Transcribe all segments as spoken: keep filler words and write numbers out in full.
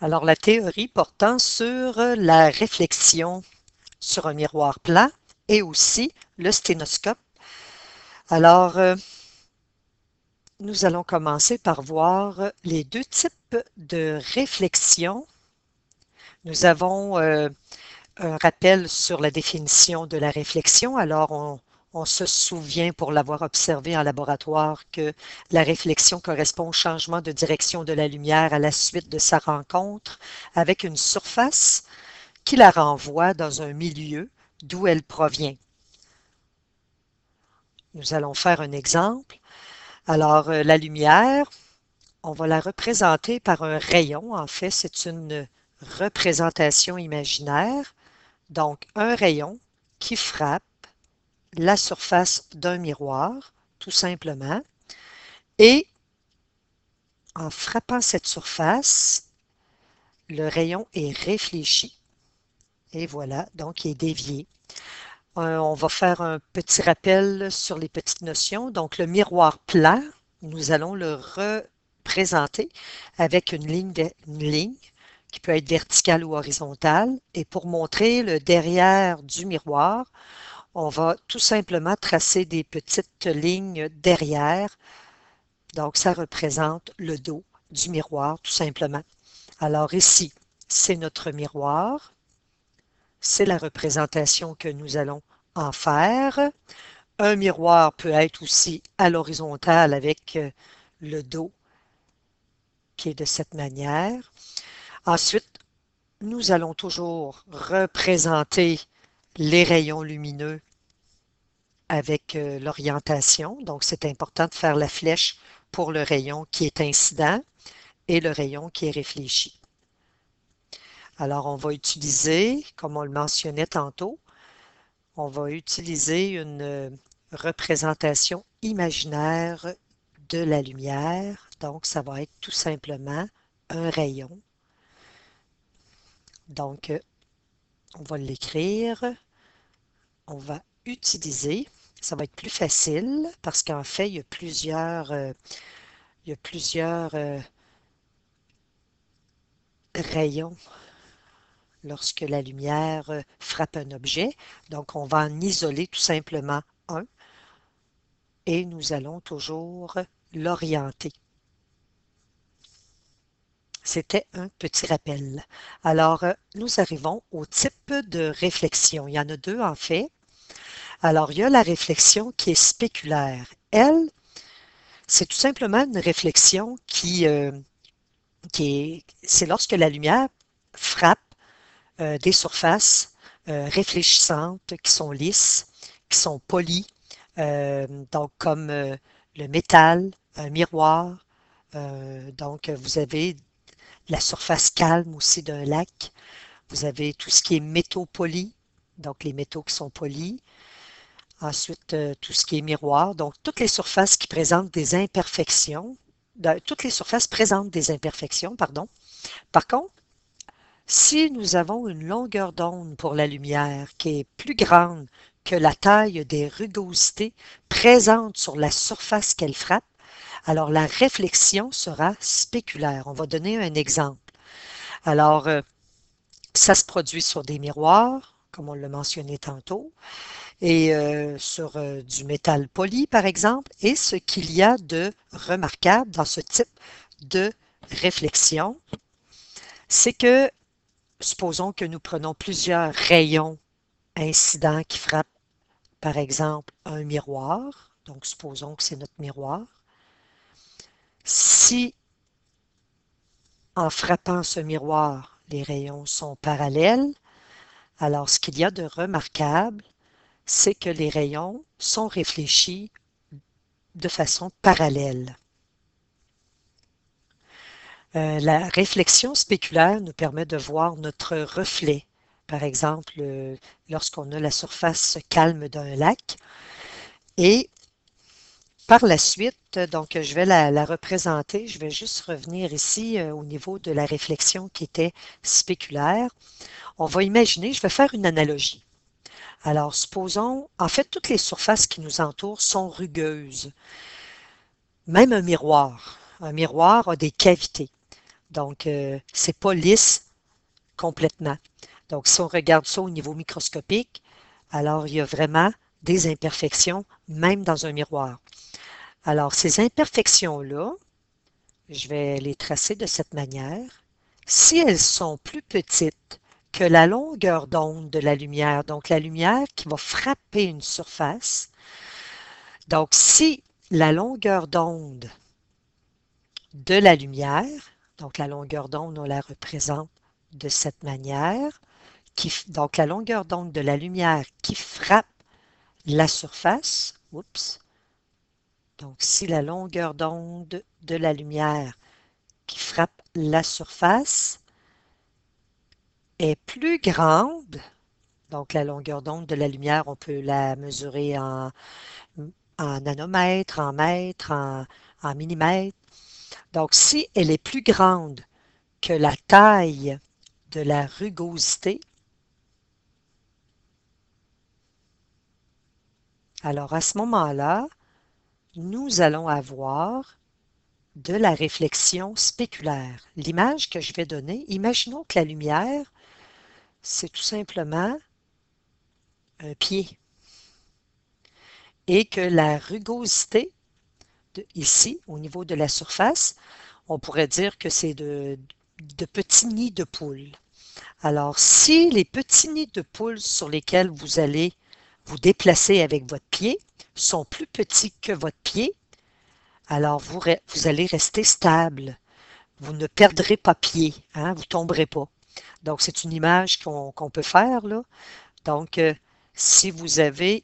Alors, la théorie portant sur la réflexion sur un miroir plat et aussi le sténoscope. Alors, euh, nous allons commencer par voir les deux types de réflexion. Nous avons euh, un rappel sur la définition de la réflexion. Alors, on, on se souvient, pour l'avoir observé en laboratoire, que la réflexion correspond au changement de direction de la lumière à la suite de sa rencontre avec une surface qui la renvoie dans un milieu d'où elle provient. Nous allons faire un exemple. Alors, euh, la lumière, on va la représenter par un rayon. En fait, c'est une représentation imaginaire. Donc, un rayon qui frappe la surface d'un miroir, tout simplement. Et en frappant cette surface, le rayon est réfléchi. Et voilà, donc il est dévié. Euh, on va faire un petit rappel sur les petites notions. Donc, le miroir plat, nous allons le représenter avec une ligne, de- une ligne qui peut être verticale ou horizontale. Et pour montrer le derrière du miroir, on va tout simplement tracer des petites lignes derrière. Donc, ça représente le dos du miroir, tout simplement. Alors ici, c'est notre miroir. C'est la représentation que nous allons en faire. Un miroir peut être aussi à l'horizontale avec euh, le dos qui est de cette manière. Ensuite, nous allons toujours représenter les rayons lumineux avec euh, l'orientation. Donc, c'est important de faire la flèche pour le rayon qui est incident et le rayon qui est réfléchi. Alors, on va utiliser, comme on le mentionnait tantôt, on va utiliser une euh, représentation imaginaire de la lumière. Donc, ça va être tout simplement un rayon. Donc, euh, on va l'écrire. On va utiliser. Ça va être plus facile parce qu'en fait, il y a plusieurs, euh, il y a plusieurs euh, rayons lorsque la lumière euh, frappe un objet. Donc, on va en isoler tout simplement un et nous allons toujours l'orienter. C'était un petit rappel. Alors, euh, nous arrivons au type de réflexion. Il y en a deux en fait. Alors, il y a la réflexion qui est spéculaire. Elle, c'est tout simplement une réflexion qui, euh, qui est, c'est lorsque la lumière frappe euh, des surfaces euh, réfléchissantes qui sont lisses, qui sont polies, euh, donc comme euh, le métal, un miroir. Euh, donc, vous avez la surface calme aussi d'un lac. Vous avez tout ce qui est métaux polis, donc les métaux qui sont polis. Ensuite, euh, tout ce qui est miroir, donc toutes les surfaces qui présentent des imperfections. de- toutes les surfaces présentent des imperfections, pardon. Par contre, si nous avons une longueur d'onde pour la lumière qui est plus grande que la taille des rugosités présentes sur la surface qu'elle frappe, alors la réflexion sera spéculaire. On va donner un exemple. Alors, euh, ça se produit sur des miroirs, comme on l'a mentionné tantôt, et euh, sur euh, du métal poli, par exemple. Et ce qu'il y a de remarquable dans ce type de réflexion, c'est que, supposons que nous prenons plusieurs rayons incidents qui frappent, par exemple, un miroir. Donc, supposons que c'est notre miroir. Si, en frappant ce miroir, les rayons sont parallèles, alors ce qu'il y a de remarquable, c'est que les rayons sont réfléchis de façon parallèle. Euh, la réflexion spéculaire nous permet de voir notre reflet. Par exemple, euh, lorsqu'on a la surface calme d'un lac. Et par la suite, donc je vais la, la représenter. Je vais juste revenir ici euh, au niveau de la réflexion qui était spéculaire. On va imaginer, je vais faire une analogie. Alors, supposons, en fait, toutes les surfaces qui nous entourent sont rugueuses. Même un miroir. Un miroir a des cavités. Donc, euh, c'est pas lisse complètement. Donc, si on regarde ça au niveau microscopique, alors il y a vraiment des imperfections, même dans un miroir. Alors, ces imperfections-là, je vais les tracer de cette manière. Si elles sont plus petites que la longueur d'onde de la lumière, donc la lumière qui va frapper une surface, donc si la longueur d'onde de la lumière, donc la longueur d'onde, on la représente de cette manière, qui, donc la longueur d'onde de la lumière qui frappe la surface, oups, donc si la longueur d'onde de la lumière qui frappe la surface est plus grande, donc la longueur d'onde de la lumière, on peut la mesurer en, en nanomètres, en mètres, en, en millimètres. Donc si elle est plus grande que la taille de la rugosité, alors à ce moment-là, nous allons avoir de la réflexion spéculaire. L'image que je vais donner, imaginons que la lumière, c'est tout simplement un pied et que la rugosité, de, ici, au niveau de la surface, on pourrait dire que c'est de, de petits nids de poules. Alors, si les petits nids de poules sur lesquels vous allez vous déplacer avec votre pied sont plus petits que votre pied, alors vous, vous allez rester stable. Vous ne perdrez pas pied, hein, vous ne tomberez pas. Donc, c'est une image qu'on qu'on peut faire, là. Donc, euh, si vous avez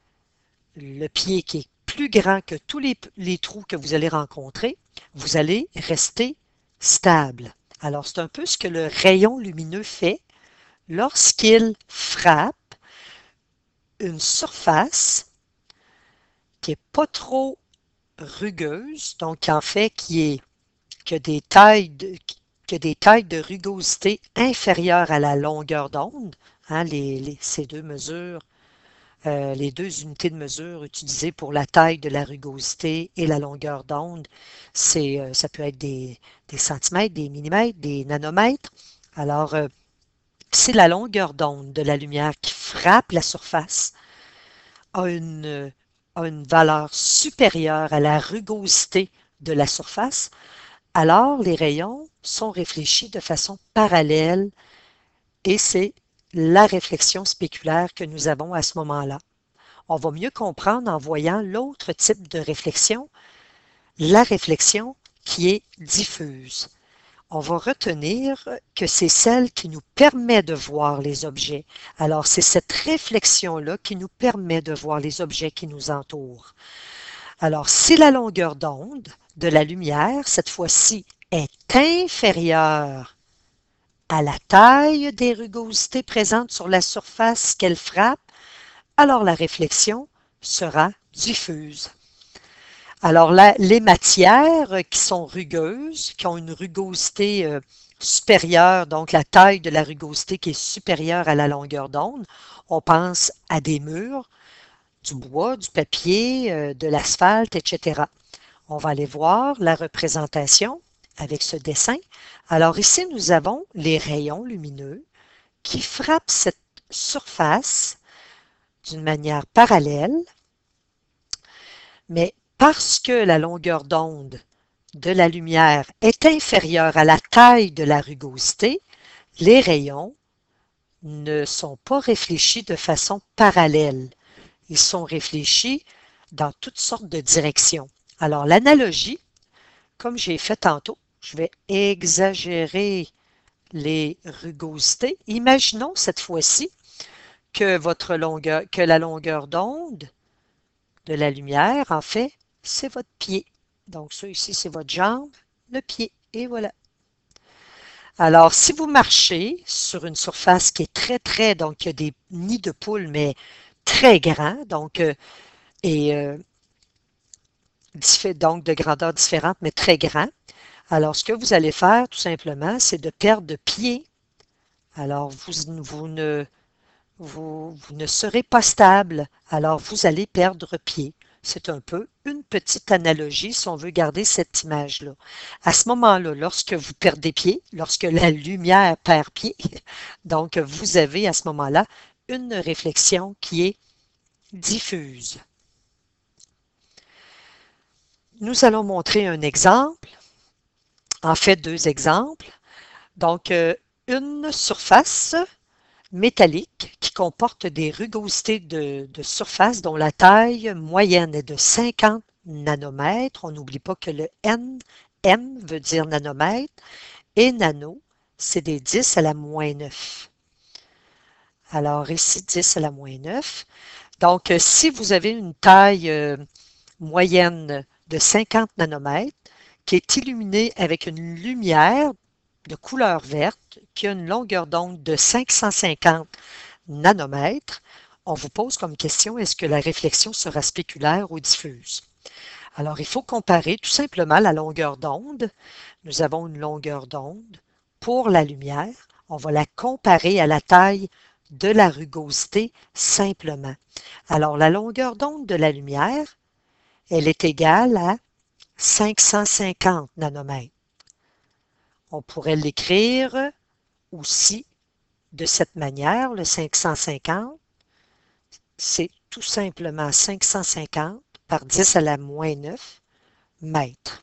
le pied qui est plus grand que tous les, les trous que vous allez rencontrer, vous allez rester stable. Alors, c'est un peu ce que le rayon lumineux fait lorsqu'il frappe une surface qui n'est pas trop rugueuse, donc en fait qui est qui a des tailles de, qui a des tailles de rugosité inférieures à la longueur d'onde, hein, les, les, ces deux mesures, euh, les deux unités de mesure utilisées pour la taille de la rugosité et la longueur d'onde, c'est, euh, ça peut être des, des centimètres, des millimètres, des nanomètres. Alors, euh, c'est la longueur d'onde de la lumière qui frappe la surface a une, a une valeur supérieure à la rugosité de la surface, alors les rayons sont réfléchis de façon parallèle et c'est la réflexion spéculaire que nous avons à ce moment-là. On va mieux comprendre en voyant l'autre type de réflexion, la réflexion qui est diffuse. On va retenir que c'est celle qui nous permet de voir les objets. Alors, c'est cette réflexion-là qui nous permet de voir les objets qui nous entourent. Alors, si la longueur d'onde de la lumière, cette fois-ci, est inférieure à la taille des rugosités présentes sur la surface qu'elle frappe, alors la réflexion sera diffuse. Alors là, les matières qui sont rugueuses, qui ont une rugosité euh, supérieure, donc la taille de la rugosité qui est supérieure à la longueur d'onde, on pense à des murs, du bois, du papier, euh, de l'asphalte, et cetera. On va aller voir la représentation avec ce dessin. Alors ici, nous avons les rayons lumineux qui frappent cette surface d'une manière parallèle, mais parce que la longueur d'onde de la lumière est inférieure à la taille de la rugosité, les rayons ne sont pas réfléchis de façon parallèle. Ils sont réfléchis dans toutes sortes de directions. Alors, l'analogie, comme j'ai fait tantôt, je vais exagérer les rugosités. Imaginons cette fois-ci que votre longueur, que la longueur d'onde de la lumière, en fait, c'est votre pied. Donc, ça ici, c'est votre jambe, le pied, et voilà. Alors, si vous marchez sur une surface qui est très, très, donc il y a des nids de poules, mais très grands, donc, euh, et euh, donc de grandeur différente, mais très grands. Alors, ce que vous allez faire, tout simplement, c'est de perdre de pied. Alors, vous, vous, ne, vous, vous ne serez pas stable. Alors, vous allez perdre pied. C'est un peu une petite analogie si on veut garder cette image-là. À ce moment-là, lorsque vous perdez pied, lorsque la lumière perd pied, donc vous avez à ce moment-là une réflexion qui est diffuse. Nous allons montrer un exemple, en fait deux exemples. Donc, euh, une surface métallique qui comporte des rugosités de, de surface dont la taille moyenne est de cinquante nanomètres. On n'oublie pas que le N, M veut dire nanomètre, et nano, c'est des dix à la moins neuf. Alors ici, dix à la moins neuf. Donc, euh, si vous avez une taille euh, moyenne de cinquante nanomètres qui est illuminée avec une lumière de couleur verte qui a une longueur d'onde de cinq cent cinquante nanomètres, on vous pose comme question, est-ce que la réflexion sera spéculaire ou diffuse? Alors, il faut comparer tout simplement la longueur d'onde. Nous avons une longueur d'onde pour la lumière. On va la comparer à la taille de la rugosité simplement. Alors, la longueur d'onde de la lumière, elle est égale à cinq cent cinquante nanomètres. On pourrait l'écrire aussi de cette manière, le cinq cent cinquante, c'est tout simplement cinq cent cinquante par dix à la moins neuf mètres.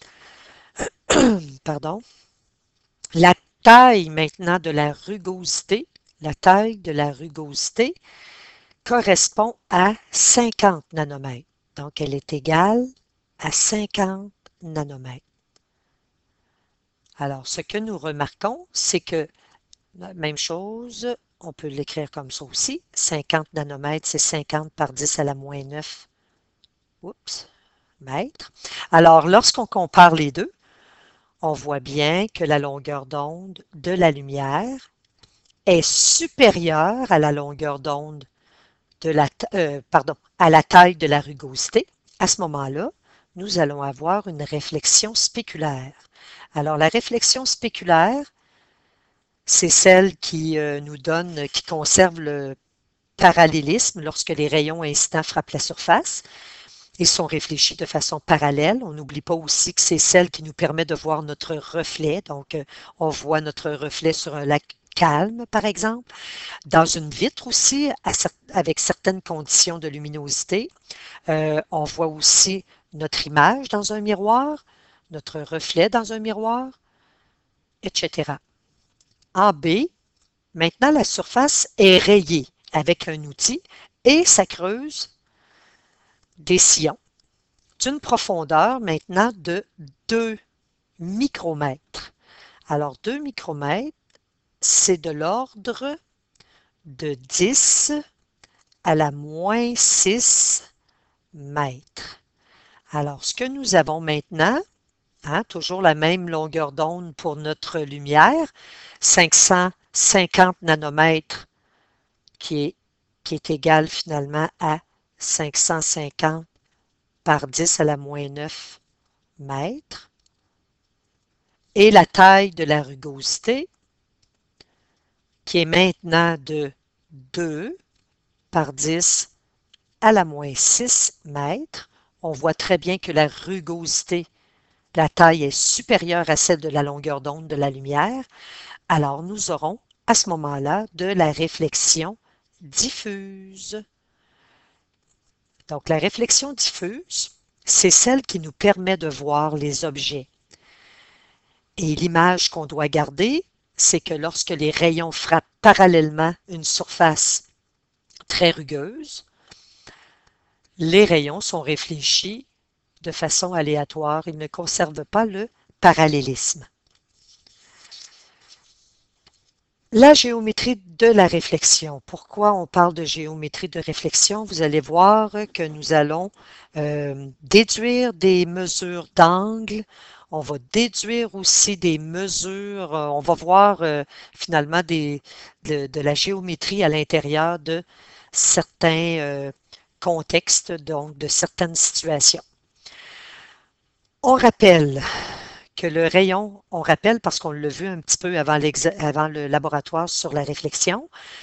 Pardon. La taille maintenant de la rugosité, la taille de la rugosité correspond à cinquante nanomètres. Donc, elle est égale à cinquante nanomètres. Alors, ce que nous remarquons, c'est que, même chose, on peut l'écrire comme ça aussi. cinquante nanomètres, c'est cinquante par dix à la moins neuf oups, mètres. Alors, lorsqu'on compare les deux, on voit bien que la longueur d'onde de la lumière est supérieure à la longueur d'onde de la, euh, pardon, à la taille de la rugosité. À ce moment-là, nous allons avoir une réflexion spéculaire. Alors, la réflexion spéculaire, c'est celle qui euh, nous donne, qui conserve le parallélisme lorsque les rayons incidents frappent la surface. Ils sont réfléchis de façon parallèle. On n'oublie pas aussi que c'est celle qui nous permet de voir notre reflet. Donc, euh, on voit notre reflet sur un lac calme, par exemple. Dans une vitre aussi, à, avec certaines conditions de luminosité. Euh, on voit aussi notre image dans un miroir, notre reflet dans un miroir, et cetera. En B, maintenant, la surface est rayée avec un outil et ça creuse des sillons d'une profondeur maintenant de deux micromètres. Alors, deux micromètres, c'est de l'ordre de dix à la moins six mètres. Alors, ce que nous avons maintenant, hein, toujours la même longueur d'onde pour notre lumière, cinq cent cinquante nanomètres, qui est, qui est égal finalement à cinq cent cinquante par dix à la moins neuf mètres. Et la taille de la rugosité, qui est maintenant de deux par dix à la moins six mètres. On voit très bien que la rugosité, la taille est supérieure à celle de la longueur d'onde de la lumière. Alors, nous aurons à ce moment-là de la réflexion diffuse. Donc, la réflexion diffuse, c'est celle qui nous permet de voir les objets. Et l'image qu'on doit garder, c'est que lorsque les rayons frappent parallèlement une surface très rugueuse, les rayons sont réfléchis de façon aléatoire. Ils ne conservent pas le parallélisme. La géométrie de la réflexion. Pourquoi on parle de géométrie de réflexion? Vous allez voir que nous allons euh, déduire des mesures d'angle. On va déduire aussi des mesures. Euh, on va voir euh, finalement des, de, de la géométrie à l'intérieur de certains euh, contextes, donc de certaines situations. On rappelle que le rayon, on rappelle parce qu'on l'a vu un petit peu avant, avant le laboratoire sur la réflexion,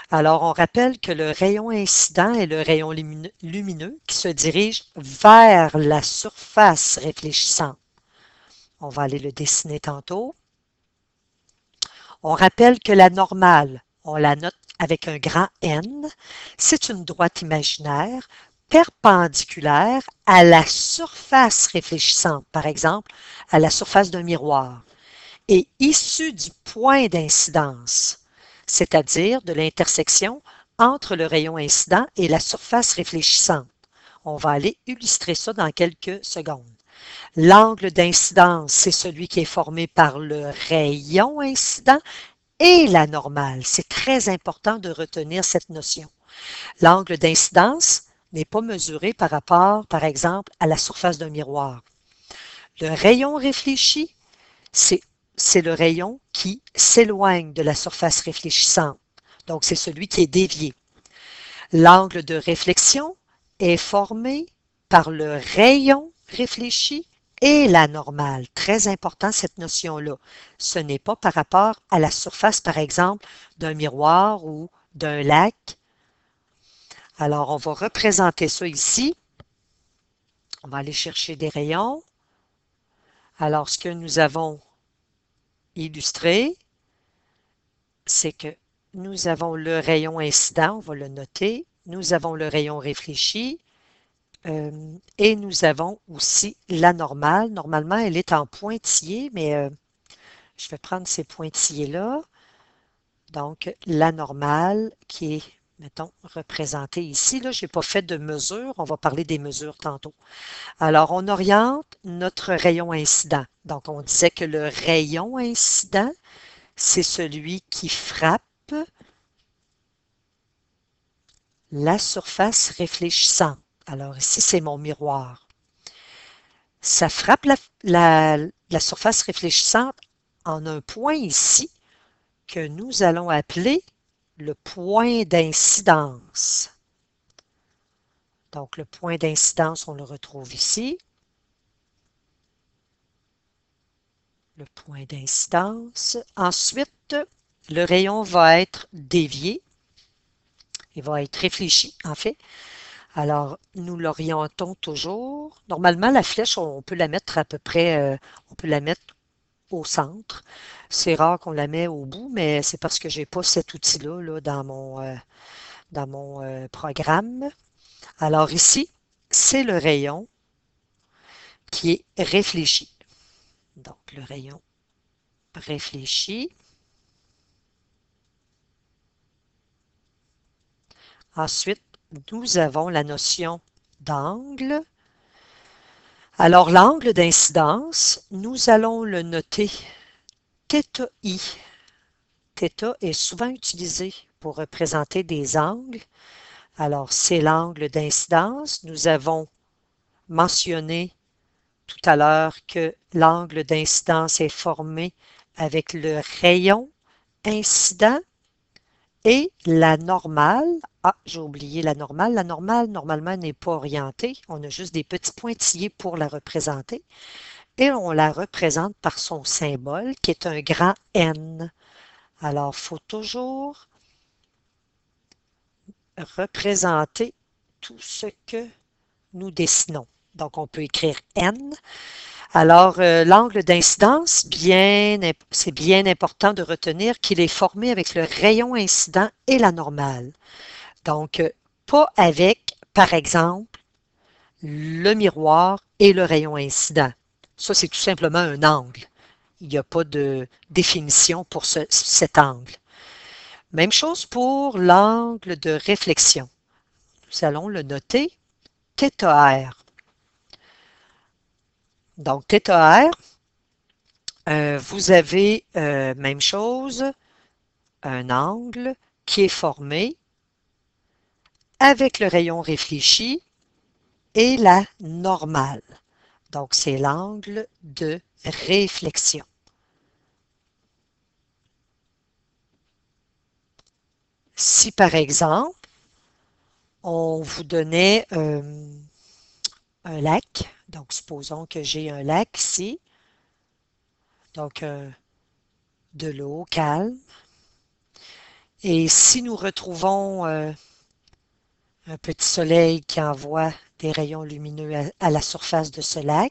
Alors, on rappelle que le rayon incident est le rayon lumineux, lumineux qui se dirige vers la surface réfléchissante. On va aller le dessiner tantôt. On rappelle que la normale, on la note avec un grand N, c'est une droite imaginaire perpendiculaire à la surface réfléchissante, par exemple, à la surface d'un miroir, et issue du point d'incidence, c'est-à-dire de l'intersection entre le rayon incident et la surface réfléchissante. On va aller illustrer ça dans quelques secondes. L'angle d'incidence, c'est celui qui est formé par le rayon incident et la normale. C'est très important de retenir cette notion. L'angle d'incidence n'est pas mesuré par rapport, par exemple, à la surface d'un miroir. Le rayon réfléchi, c'est c'est le rayon qui s'éloigne de la surface réfléchissante. Donc, c'est celui qui est dévié. L'angle de réflexion est formé par le rayon réfléchi et la normale. Très important cette notion-là. Ce n'est pas par rapport à la surface, par exemple, d'un miroir ou d'un lac. Alors, on va représenter ça ici. On va aller chercher des rayons. Alors, ce que nous avons illustré, c'est que nous avons le rayon incident, on va le noter. Nous avons le rayon réfléchi. Euh, et nous avons aussi la normale. Normalement, elle est en pointillé, mais euh, je vais prendre ces pointillés-là. Donc, la normale qui est, mettons, représentée ici. Là, je n'ai pas fait de mesure. On va parler des mesures tantôt. Alors, on oriente notre rayon incident. Donc, on disait que le rayon incident, c'est celui qui frappe la surface réfléchissante. Alors, ici, c'est mon miroir. Ça frappe la, la, la surface réfléchissante en un point ici que nous allons appeler le point d'incidence. Donc, le point d'incidence, on le retrouve ici. Le point d'incidence. Ensuite, le rayon va être dévié. Il va être réfléchi, en fait. Alors, nous l'orientons toujours. Normalement, la flèche, on peut la mettre à peu près, euh, on peut la mettre au centre. C'est rare qu'on la met au bout, mais c'est parce que j'ai pas cet outil-là là, dans mon, euh, dans mon euh, programme. Alors ici, c'est le rayon qui est réfléchi. Donc, le rayon réfléchi. Ensuite, nous avons la notion d'angle. Alors, l'angle d'incidence, nous allons le noter θ I. θ est souvent utilisé pour représenter des angles. Alors, c'est l'angle d'incidence. Nous avons mentionné tout à l'heure que l'angle d'incidence est formé avec le rayon incident et la normale. Ah, j'ai oublié la normale. La normale, normalement, n'est pas orientée. On a juste des petits pointillés pour la représenter. Et on la représente par son symbole, qui est un grand N. Alors, il faut toujours représenter tout ce que nous dessinons. Donc, on peut écrire N. Alors, euh, l'angle d'incidence, bien, c'est bien important de retenir qu'il est formé avec le rayon incident et la normale. Donc, euh, pas avec, par exemple, le miroir et le rayon incident. Ça, c'est tout simplement un angle. Il n'y a pas de définition pour ce, cet angle. Même chose pour l'angle de réflexion. Nous allons le noter θr. Donc, θr, euh, vous avez, euh, même chose, un angle qui est formé avec le rayon réfléchi et la normale. Donc, c'est l'angle de réflexion. Si, par exemple, on vous donnait euh, un lac, donc supposons que j'ai un lac ici, donc euh, de l'eau calme, Et si nous retrouvons euh, un petit soleil qui envoie des rayons lumineux à, à la surface de ce lac,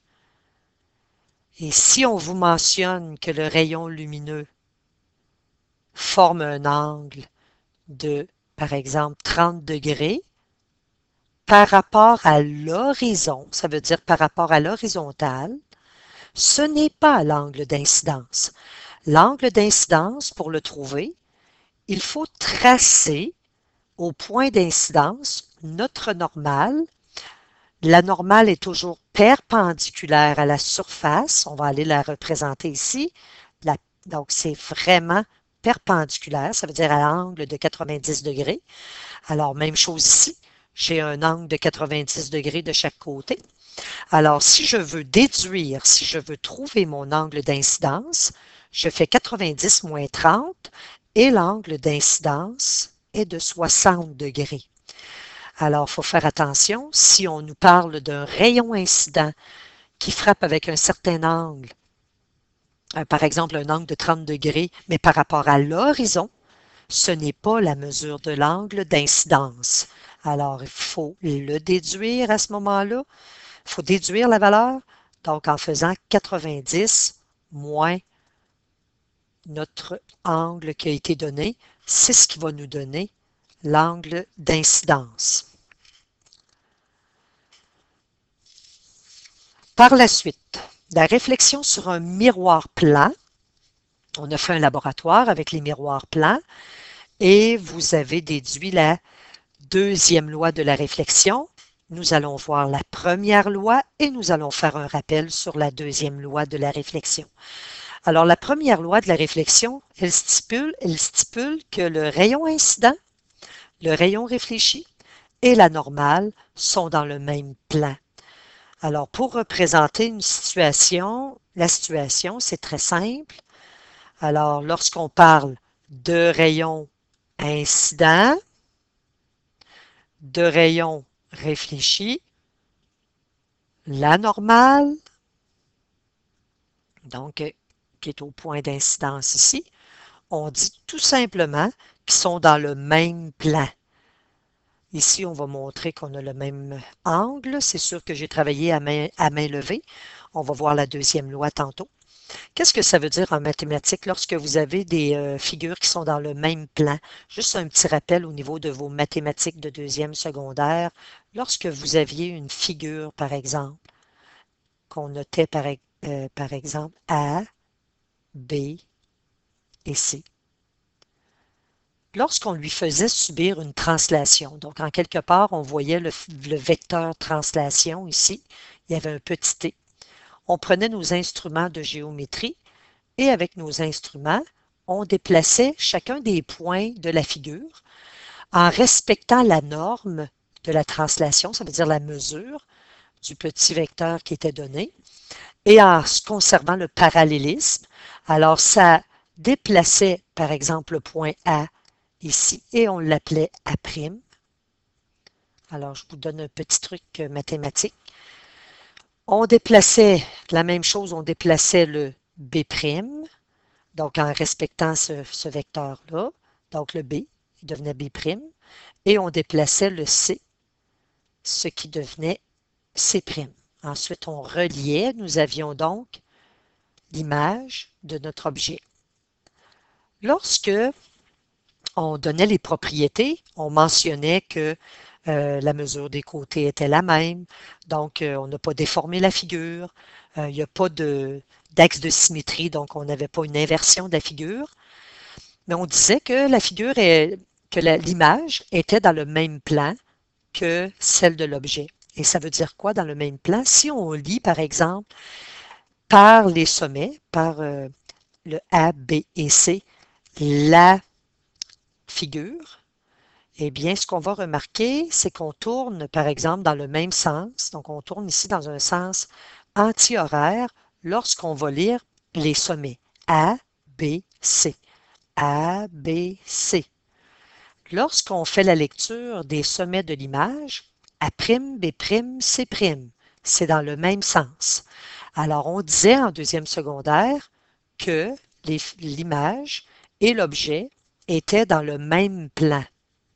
et si on vous mentionne que le rayon lumineux forme un angle de, par exemple, trente degrés par rapport à l'horizon, ça veut dire par rapport à l'horizontale, ce n'est pas l'angle d'incidence. L'angle d'incidence, pour le trouver, il faut tracer au point d'incidence notre normale. La normale est toujours perpendiculaire à la surface. On va aller la représenter ici. La, donc, c'est vraiment perpendiculaire. Ça veut dire à l'angle de quatre-vingt-dix degrés. Alors, même chose ici. J'ai un angle de quatre-vingt-dix degrés de chaque côté. Alors, si je veux déduire, si je veux trouver mon angle d'incidence, je fais quatre-vingt-dix moins trente et l'angle d'incidence est de soixante degrés. Alors, il faut faire attention. Si on nous parle d'un rayon incident qui frappe avec un certain angle, euh, par exemple un angle de trente degrés, mais par rapport à l'horizon, ce n'est pas la mesure de l'angle d'incidence. Alors, il faut le déduire à ce moment-là. Il faut déduire la valeur, donc en faisant quatre-vingt-dix moins notre angle qui a été donné, c'est ce qui va nous donner l'angle d'incidence. Par la suite, la réflexion sur un miroir plat. On a fait un laboratoire avec les miroirs plats et vous avez déduit la deuxième loi de la réflexion. Nous allons voir la première loi et nous allons faire un rappel sur la deuxième loi de la réflexion. Alors, la première loi de la réflexion, elle stipule, elle stipule que le rayon incident, le rayon réfléchi et la normale sont dans le même plan. Alors, pour représenter une situation, la situation, c'est très simple. Alors, lorsqu'on parle de rayon incident, de rayon réfléchi, la normale, donc qui est au point d'incidence ici, on dit tout simplement qu'ils sont dans le même plan. Ici, on va montrer qu'on a le même angle. C'est sûr que j'ai travaillé à main, à main levée. On va voir la deuxième loi tantôt. Qu'est-ce que ça veut dire en mathématiques lorsque vous avez des euh, figures qui sont dans le même plan? Juste un petit rappel au niveau de vos mathématiques de deuxième secondaire. Lorsque vous aviez une figure, par exemple, qu'on notait par, euh, par exemple A, B et C. Lorsqu'on lui faisait subir une translation, donc en quelque part, on voyait le, le vecteur translation ici, il y avait un petit t. On prenait nos instruments de géométrie et avec nos instruments, on déplaçait chacun des points de la figure en respectant la norme de la translation, ça veut dire la mesure du petit vecteur qui était donné, et en conservant le parallélisme. Alors, ça déplaçait, par exemple, le point A ici, et on l'appelait A'. Alors, je vous donne un petit truc mathématique. On déplaçait, la même chose, on déplaçait le B', donc en respectant ce, ce vecteur-là, donc le B, il devenait B', et on déplaçait le C, ce qui devenait C'. Ensuite, on reliait, nous avions donc l'image de notre objet. Lorsque on donnait les propriétés, on mentionnait que euh, la mesure des côtés était la même, donc euh, on n'a pas déformé la figure, euh, il n'y a pas de, d'axe de symétrie, donc on n'avait pas une inversion de la figure, mais on disait que la figure, est, que la, l'image était dans le même plan que celle de l'objet. Et ça veut dire quoi dans le même plan? Si on lit, par exemple, par les sommets, par euh, le A, B et C, la figure, eh bien, ce qu'on va remarquer, c'est qu'on tourne, par exemple, dans le même sens. Donc, on tourne ici dans un sens anti-horaire lorsqu'on va lire les sommets A, B, C. A, B, C. Lorsqu'on fait la lecture des sommets de l'image, A', B', C', c'est dans le même sens. Alors, on disait en deuxième secondaire que les, l'image et l'objet étaient dans le même plan.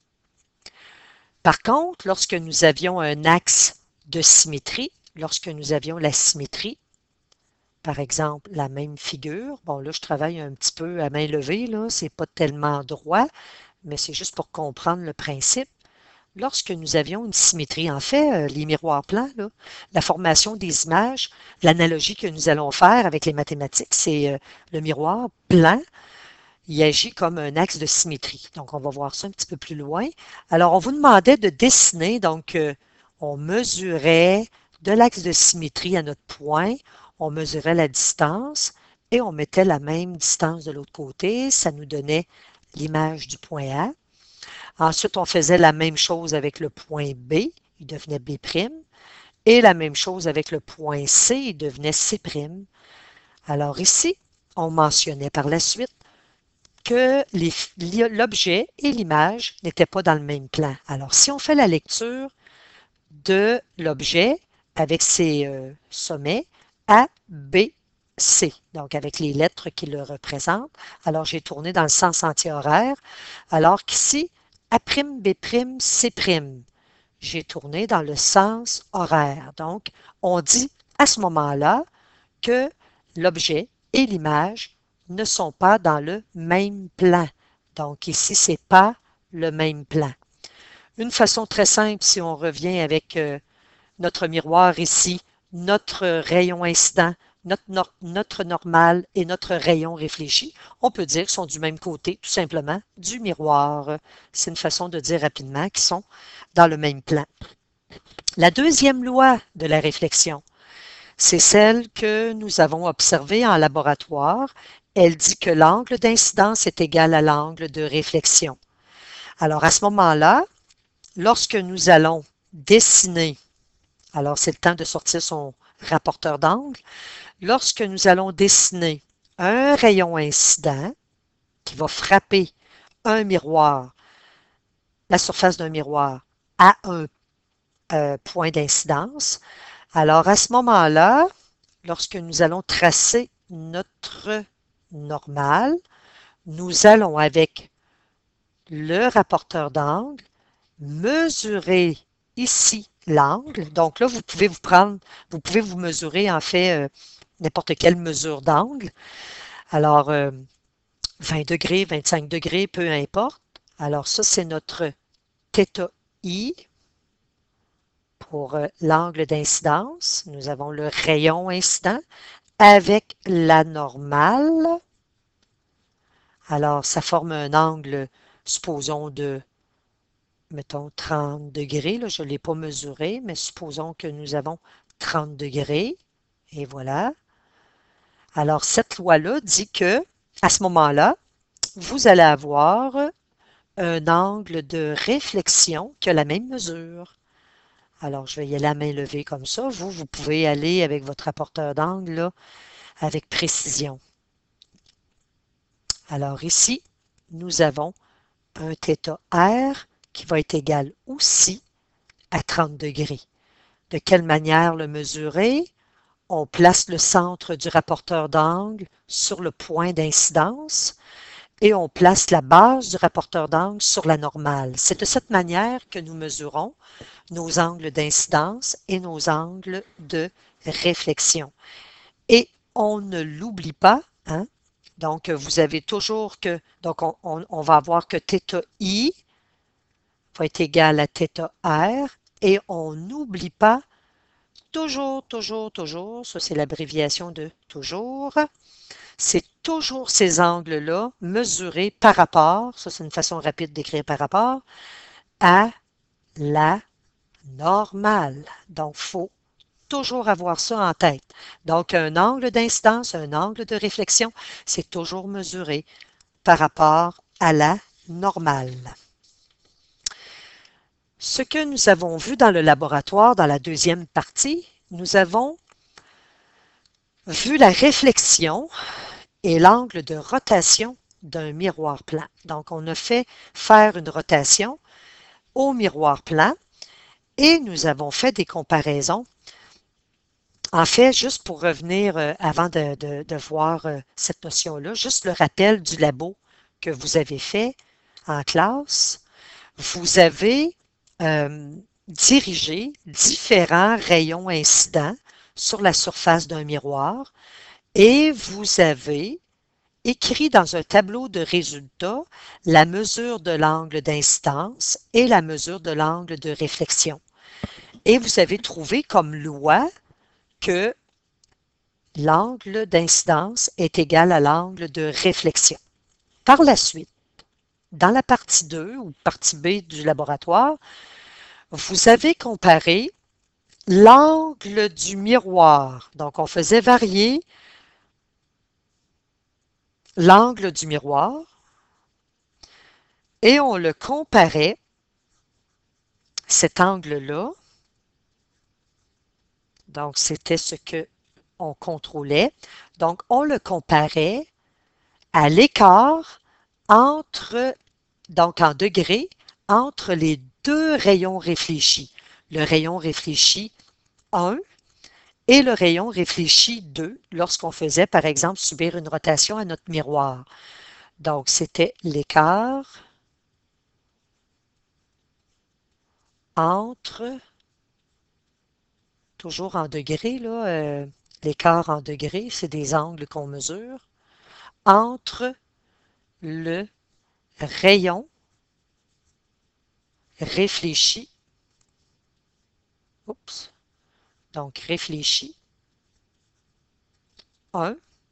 Par contre, lorsque nous avions un axe de symétrie, lorsque nous avions la symétrie, par exemple, la même figure, bon là, je travaille un petit peu à main levée, là, c'est pas tellement droit, mais c'est juste pour comprendre le principe. Lorsque nous avions une symétrie, en fait, euh, les miroirs plans, là, la formation des images, l'analogie que nous allons faire avec les mathématiques, c'est euh, le miroir plan, il agit comme un axe de symétrie. Donc, on va voir ça un petit peu plus loin. Alors, on vous demandait de dessiner, donc, euh, on mesurait de l'axe de symétrie à notre point, on mesurait la distance et on mettait la même distance de l'autre côté. Ça nous donnait l'image du point A. Ensuite, on faisait la même chose avec le point B, il devenait B', et la même chose avec le point C, il devenait C'. Alors ici, on mentionnait par la suite que l'objet et l'image n'étaient pas dans le même plan. Alors, si on fait la lecture de l'objet avec ses euh, sommets A, B, C, donc avec les lettres qui le représentent, alors j'ai tourné dans le sens anti-horaire, alors qu'ici, A', B', C', j'ai tourné dans le sens horaire. Donc, on dit à ce moment-là que l'objet et l'image ne sont pas dans le même plan. Donc, ici, ce n'est pas le même plan. Une façon très simple, si on revient avec euh, notre miroir ici, notre rayon incident, notre, nor notre normal et notre rayon réfléchi, on peut dire qu'ils sont du même côté, tout simplement, du miroir. C'est une façon de dire rapidement qu'ils sont dans le même plan. La deuxième loi de la réflexion, c'est celle que nous avons observée en laboratoire. Elle dit que l'angle d'incidence est égal à l'angle de réflexion. Alors, à ce moment-là, lorsque nous allons dessiner, alors c'est le temps de sortir son rapporteur d'angle, lorsque nous allons dessiner un rayon incident qui va frapper un miroir, la surface d'un miroir à un euh, point d'incidence, alors à ce moment-là, lorsque nous allons tracer notre normal, nous allons avec le rapporteur d'angle mesurer ici l'angle. Donc là, vous pouvez vous prendre, vous pouvez vous mesurer en fait euh, n'importe quelle mesure d'angle. Alors, euh, vingt degrés, vingt-cinq degrés, peu importe. Alors ça, c'est notre θ I pour euh, l'angle d'incidence. Nous avons le rayon incident avec la normale. Alors, ça forme un angle, supposons, de, mettons, trente degrés. Là, je ne l'ai pas mesuré, mais supposons que nous avons trente degrés. Et voilà. Alors, cette loi-là dit que, à ce moment-là, vous allez avoir un angle de réflexion qui a la même mesure. Alors, je vais y aller à main levée comme ça. Vous, vous pouvez aller avec votre rapporteur d'angle là, avec précision. Alors ici, nous avons un θ R qui va être égal aussi à trente degrés. De quelle manière le mesurer? On place le centre du rapporteur d'angle sur le point d'incidence et on place la base du rapporteur d'angle sur la normale. C'est de cette manière que nous mesurons nos angles d'incidence et nos angles de réflexion. Et on ne l'oublie pas, hein? Donc, vous avez toujours que, donc on, on, on va avoir que θ I va être égal à θ R et on n'oublie pas toujours, toujours, toujours, ça c'est l'abréviation de toujours, c'est toujours ces angles-là mesurés par rapport, ça c'est une façon rapide d'écrire par rapport, à la normale. Donc, il faut toujours avoir ça en tête. Donc, un angle d'incidence, un angle de réflexion, c'est toujours mesuré par rapport à la normale. Ce que nous avons vu dans le laboratoire, dans la deuxième partie, nous avons vu la réflexion et l'angle de rotation d'un miroir plan. Donc, on a fait faire une rotation au miroir plan et nous avons fait des comparaisons. En fait, juste pour revenir euh, avant de, de, de voir euh, cette notion-là, juste le rappel du labo que vous avez fait en classe, vous avez euh, dirigé différents rayons incidents sur la surface d'un miroir et vous avez écrit dans un tableau de résultats la mesure de l'angle d'incidence et la mesure de l'angle de réflexion. Et vous avez trouvé comme loi que l'angle d'incidence est égal à l'angle de réflexion. Par la suite, dans la partie deux ou partie B du laboratoire, vous avez comparé l'angle du miroir. Donc, on faisait varier l'angle du miroir et on le comparait, cet angle-là. Donc, c'était ce que on contrôlait. Donc, on le comparait à l'écart entre, donc en degrés, entre les deux rayons réfléchis. Le rayon réfléchi un et le rayon réfléchi deux lorsqu'on faisait, par exemple, subir une rotation à notre miroir. Donc, c'était l'écart entre, toujours en degrés, là, euh, l'écart en degrés, c'est des angles qu'on mesure, entre le rayon réfléchi, oups, donc réfléchi un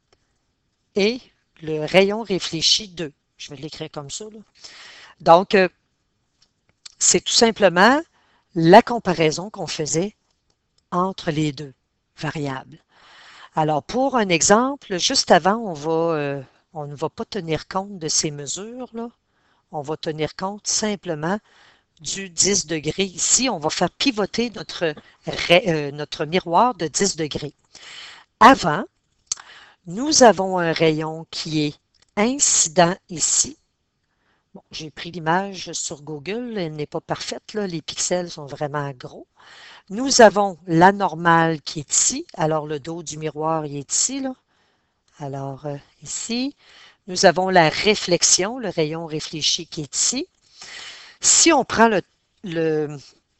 et le rayon réfléchi deux. Je vais l'écrire comme ça, là. Donc, euh, c'est tout simplement la comparaison qu'on faisait entre les deux variables. Alors, pour un exemple, juste avant, on va, euh, on ne va pas tenir compte de ces mesures-là. On va tenir compte simplement du dix degrés. Ici, on va faire pivoter notre, euh, notre miroir de dix degrés. Avant, nous avons un rayon qui est incident ici. Bon, j'ai pris l'image sur Google, elle n'est pas parfaite, là. Les pixels sont vraiment gros. Nous avons la normale qui est ici. Alors, le dos du miroir, il est ici, là. Alors, euh, ici, nous avons la réflexion, le rayon réfléchi qui est ici. Si on prend le, le,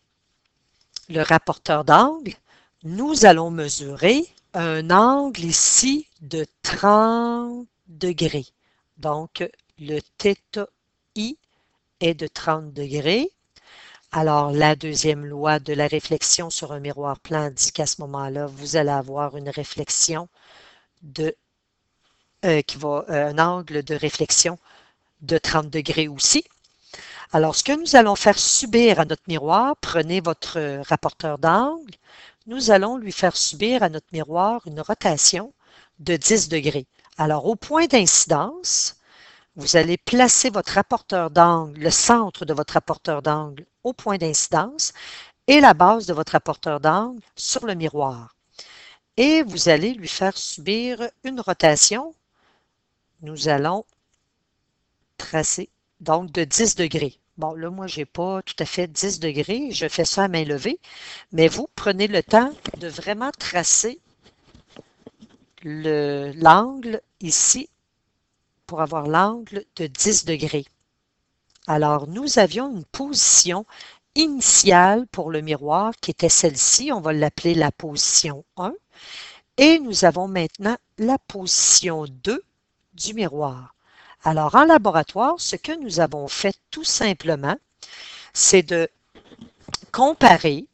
le rapporteur d'angle, nous allons mesurer un angle ici de trente degrés. Donc, le θ I est de trente degrés. Alors, la deuxième loi de la réflexion sur un miroir plan dit qu'à ce moment-là, vous allez avoir une réflexion de, euh, qui va, euh, un angle de réflexion de trente degrés aussi. Alors, ce que nous allons faire subir à notre miroir, prenez votre rapporteur d'angle, nous allons lui faire subir à notre miroir une rotation de dix degrés. Alors, au point d'incidence, vous allez placer votre rapporteur d'angle, le centre de votre rapporteur d'angle au point d'incidence et la base de votre rapporteur d'angle sur le miroir. Et vous allez lui faire subir une rotation. Nous allons tracer donc de dix degrés. Bon, là, moi, je n'ai pas tout à fait dix degrés. Je fais ça à main levée. Mais vous, prenez le temps de vraiment tracer l'angle ici pour avoir l'angle de dix degrés. Alors, nous avions une position initiale pour le miroir qui était celle-ci. On va l'appeler la position un. Et nous avons maintenant la position deux du miroir. Alors, en laboratoire, ce que nous avons fait tout simplement, c'est de comparer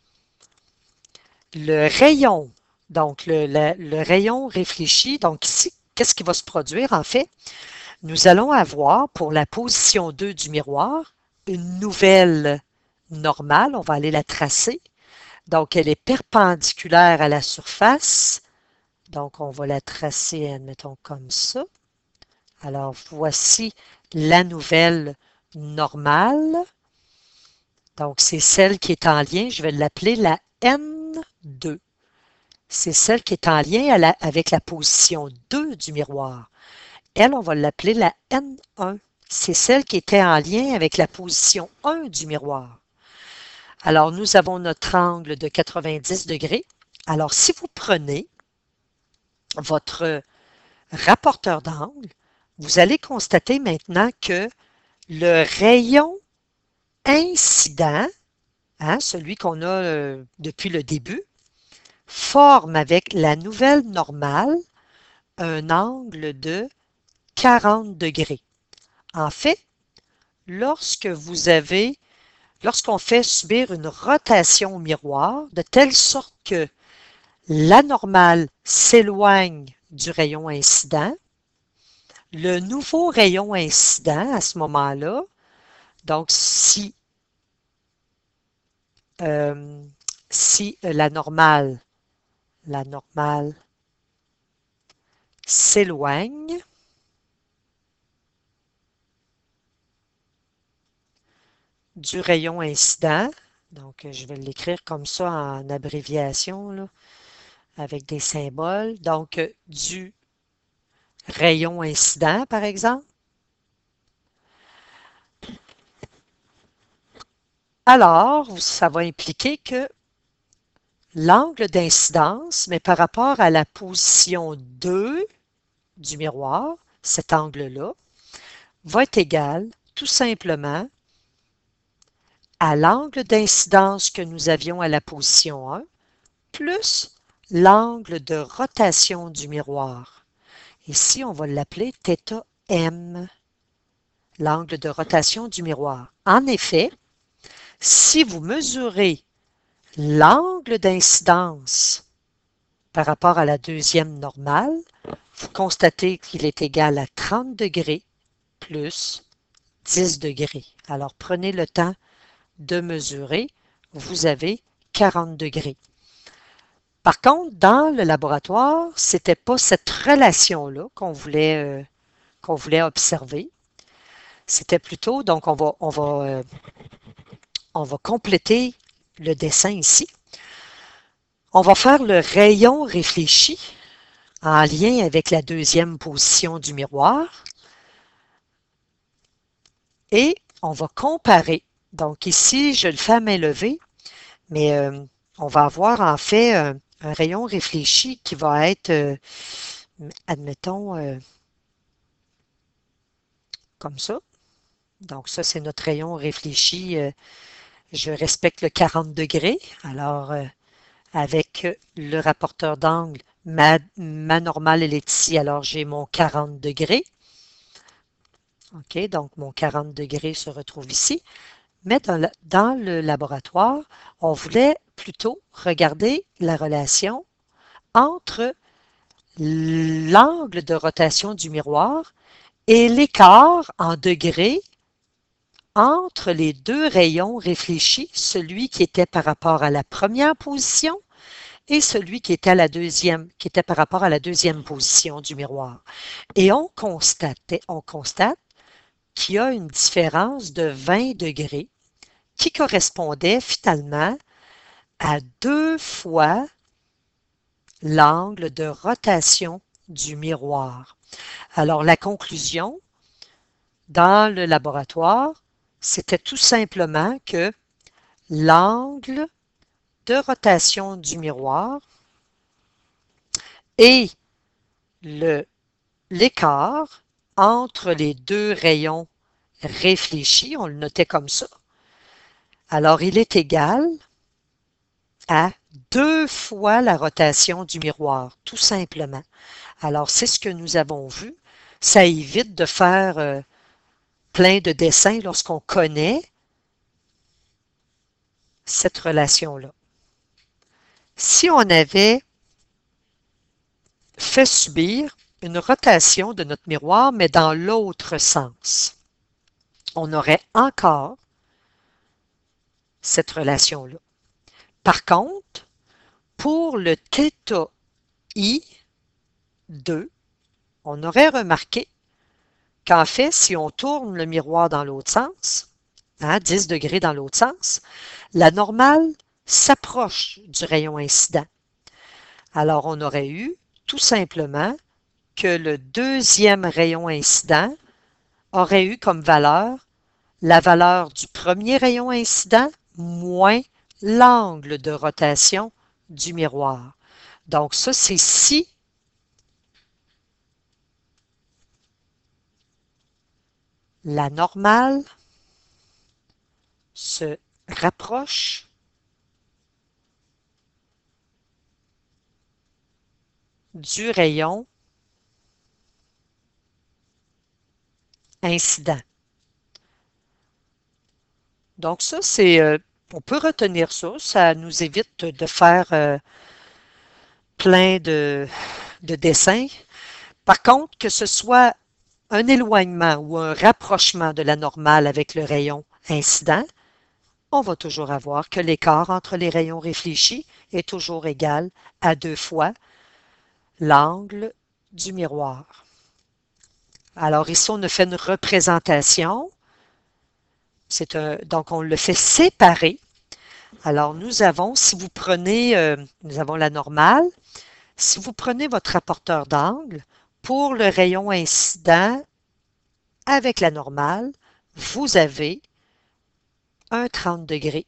le rayon, donc le, le, le rayon réfléchi. Donc ici, qu'est-ce qui va se produire en fait? Nous allons avoir pour la position deux du miroir une nouvelle normale. On va aller la tracer. Donc, elle est perpendiculaire à la surface. Donc, on va la tracer, admettons, comme ça. Alors, voici la nouvelle normale. Donc, c'est celle qui est en lien. Je vais l'appeler la N deux. C'est celle qui est en lien à la, avec la position deux du miroir. Elle, on va l'appeler la N un. C'est celle qui était en lien avec la position un du miroir. Alors, nous avons notre angle de quatre-vingt-dix degrés. Alors, si vous prenez votre rapporteur d'angle, vous allez constater maintenant que le rayon incident, hein, celui qu'on a euh, depuis le début, forme avec la nouvelle normale un angle de quarante degrés. En fait, lorsque vous avez, lorsqu'on fait subir une rotation au miroir, de telle sorte que la normale s'éloigne du rayon incident, le nouveau rayon incident à ce moment-là, donc si, euh, si la normale, la normale s'éloigne, du rayon incident, donc je vais l'écrire comme ça en abréviation, là, avec des symboles, donc du rayon incident, par exemple. Alors, ça va impliquer que l'angle d'incidence, mais par rapport à la position deux du miroir, cet angle-là, va être égal tout simplement à l'angle d'incidence que nous avions à la position un, plus l'angle de rotation du miroir. Ici, on va l'appeler θ M, l'angle de rotation du miroir. En effet, si vous mesurez l'angle d'incidence par rapport à la deuxième normale, vous constatez qu'il est égal à trente degrés plus dix degrés. Alors, prenez le temps de mesurer. Vous avez quarante degrés. Par contre, dans le laboratoire, c'était pas cette relation-là qu'on voulait, euh, qu'on voulait observer. C'était plutôt, donc on va, on va, euh, on va compléter le dessin ici. On va faire le rayon réfléchi en lien avec la deuxième position du miroir. Et on va comparer. Donc ici, je le fais à main levée, mais euh, on va avoir en fait un, un rayon réfléchi qui va être, euh, admettons, euh, comme ça. Donc ça, c'est notre rayon réfléchi. Euh, je respecte le quarante degrés. Alors, euh, avec le rapporteur d'angle, ma, ma normale, elle est ici. Alors, j'ai mon quarante degrés. OK, donc mon quarante degrés se retrouve ici. Mais dans le, dans le laboratoire, on voulait plutôt regarder la relation entre l'angle de rotation du miroir et l'écart en degrés entre les deux rayons réfléchis, celui qui était par rapport à la première position et celui qui était à la deuxième, qui était par rapport à la deuxième position du miroir. Et on constatait, on constate qu'il y a une différence de vingt degrés qui correspondait finalement à deux fois l'angle de rotation du miroir. Alors, la conclusion dans le laboratoire, c'était tout simplement que l'angle de rotation du miroir et le, l'écart entre les deux rayons réfléchis, on le notait comme ça, alors il est égal à deux fois la rotation du miroir, tout simplement. Alors, c'est ce que nous avons vu. Ça évite de faire euh, plein de dessins lorsqu'on connaît cette relation-là. Si on avait fait subir une rotation de notre miroir, mais dans l'autre sens, on aurait encore cette relation-là. Par contre, pour le θ I deux, on aurait remarqué qu'en fait, si on tourne le miroir dans l'autre sens, hein, dix degrés dans l'autre sens, la normale s'approche du rayon incident. Alors, on aurait eu tout simplement que le deuxième rayon incident aurait eu comme valeur la valeur du premier rayon incident moins l'angle de rotation du miroir. Donc, ça, c'est si La normale se rapproche du rayon incident. Donc ça, c'est, euh, on peut retenir ça, ça nous évite de faire euh, plein de, de dessins. Par contre, que ce soit un éloignement ou un rapprochement de la normale avec le rayon incident, on va toujours avoir que l'écart entre les rayons réfléchis est toujours égal à deux fois l'angle du miroir. Alors ici, on a fait une représentation. C'est un, donc, on le fait séparer. Alors, nous avons, si vous prenez, euh, nous avons la normale. Si vous prenez votre rapporteur d'angle, pour le rayon incident avec la normale, vous avez un trente degrés.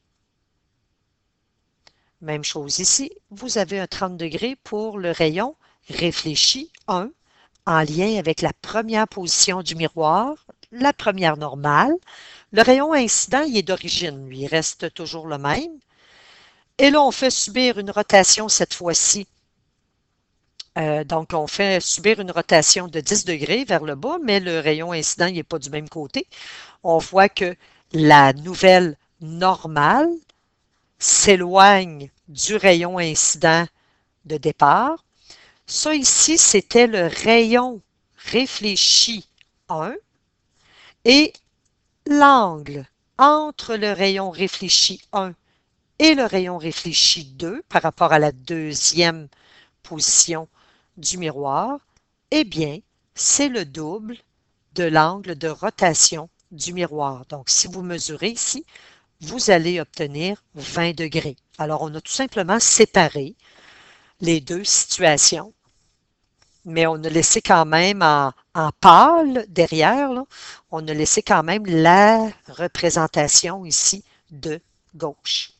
Même chose ici, vous avez un trente degrés pour le rayon réfléchi un, en lien avec la première position du miroir, la première normale. Le rayon incident, il est d'origine, lui, il reste toujours le même. Et là, on fait subir une rotation cette fois-ci. Euh, donc, on fait subir une rotation de dix degrés vers le bas, mais le rayon incident, il n'est pas du même côté. On voit que la nouvelle normale s'éloigne du rayon incident de départ. Ça ici, c'était le rayon réfléchi un et l'angle entre le rayon réfléchi un et le rayon réfléchi deux par rapport à la deuxième position du miroir, eh bien, c'est le double de l'angle de rotation du miroir. Donc, si vous mesurez ici, vous allez obtenir vingt degrés. Alors, on a tout simplement séparé les deux situations, mais on a laissé quand même en, en pâle derrière, là, on a laissé quand même la représentation ici de gauche.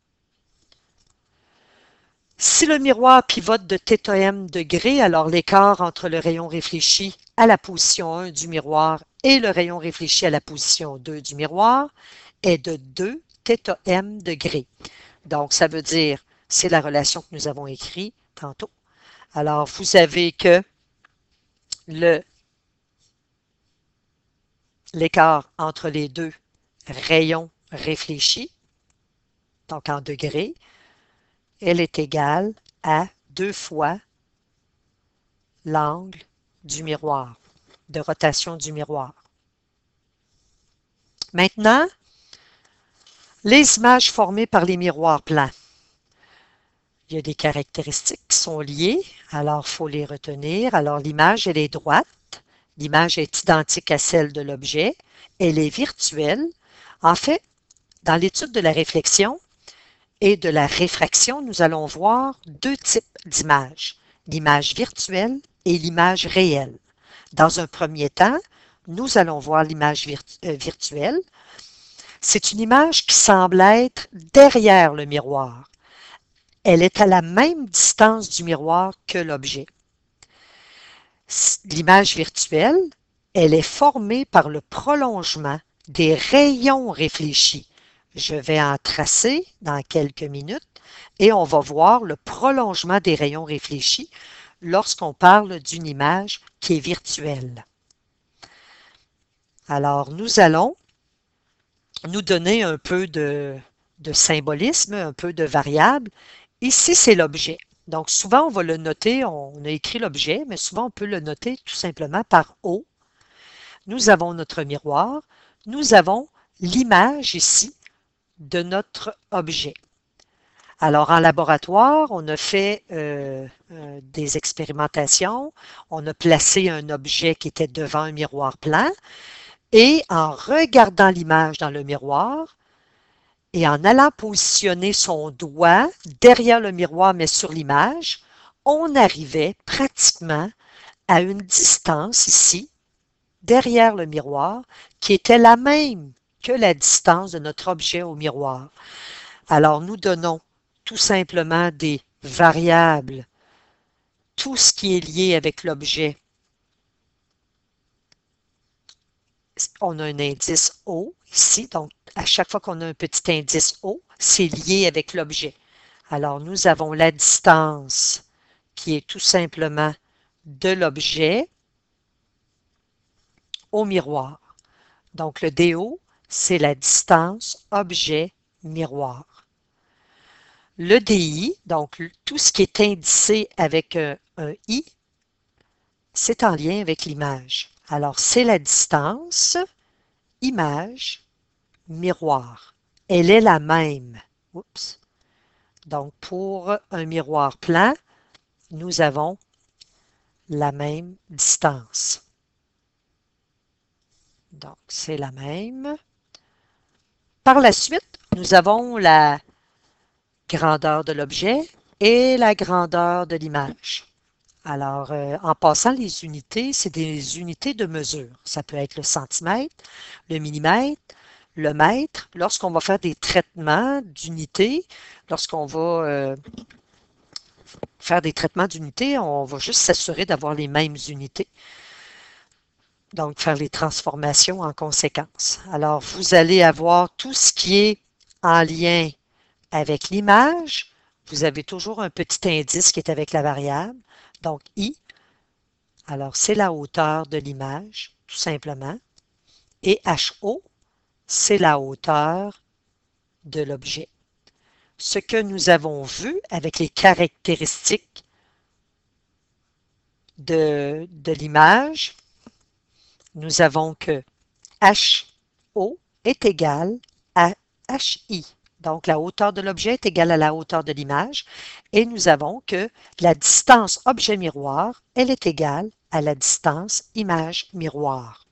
Si le miroir pivote de θm degrés, alors l'écart entre le rayon réfléchi à la position un du miroir et le rayon réfléchi à la position deux du miroir est de deux θm degrés. Donc, ça veut dire, c'est la relation que nous avons écrite tantôt. Alors, vous savez que le l'écart entre les deux rayons réfléchis, donc en degrés, elle est égale à deux fois l'angle du miroir, de rotation du miroir. Maintenant, les images formées par les miroirs plans. Il y a des caractéristiques qui sont liées, alors il faut les retenir. Alors l'image, elle est droite, l'image est identique à celle de l'objet, elle est virtuelle. En fait, dans l'étude de la réflexion et de la réfraction, nous allons voir deux types d'images, l'image virtuelle et l'image réelle. Dans un premier temps, nous allons voir l'image virtu euh, virtuelle. C'est une image qui semble être derrière le miroir. Elle est à la même distance du miroir que l'objet. L'image virtuelle, elle est formée par le prolongement des rayons réfléchis. Je vais en tracer dans quelques minutes et on va voir le prolongement des rayons réfléchis lorsqu'on parle d'une image qui est virtuelle. Alors, nous allons nous donner un peu de, de symbolisme, un peu de variables. Ici, c'est l'objet. Donc, souvent, on va le noter, on a écrit l'objet, mais souvent, on peut le noter tout simplement par O. Nous avons notre miroir. Nous avons l'image ici de notre objet. Alors, en laboratoire, on a fait euh, euh, des expérimentations. On a placé un objet qui était devant un miroir plan. Et en regardant l'image dans le miroir et en allant positionner son doigt derrière le miroir mais sur l'image, on arrivait pratiquement à une distance ici, derrière le miroir, qui était la même que la distance de notre objet au miroir. Alors, nous donnons tout simplement des variables, tout ce qui est lié avec l'objet. on a un indice O ici. Donc, à chaque fois qu'on a un petit indice O, c'est lié avec l'objet. Alors, nous avons la distance qui est tout simplement de l'objet au miroir. Donc, le D O, c'est la distance objet-miroir. Le D I, donc tout ce qui est indicé avec un, un I, c'est en lien avec l'image. Alors, c'est la distance image miroir. Elle est la même. Oups. Donc, pour un miroir plan, nous avons la même distance. Donc, c'est la même. Par la suite, nous avons la grandeur de l'objet et la grandeur de l'image. Alors, euh, en passant les unités, c'est des unités de mesure. Ça peut être le centimètre, le millimètre, le mètre. Lorsqu'on va faire des traitements d'unités, lorsqu'on va euh, faire des traitements d'unités, on va juste s'assurer d'avoir les mêmes unités. Donc, faire les transformations en conséquence. Alors, vous allez avoir tout ce qui est en lien avec l'image. Vous avez toujours un petit indice qui est avec la variable. Donc, I. Alors, c'est la hauteur de l'image, tout simplement. Et H O, c'est la hauteur de l'objet. Ce que nous avons vu avec les caractéristiques de, de l'image, nous avons que H O est égal à H I. Donc, la hauteur de l'objet est égale à la hauteur de l'image. Et nous avons que la distance objet-miroir, elle est égale à la distance image-miroir.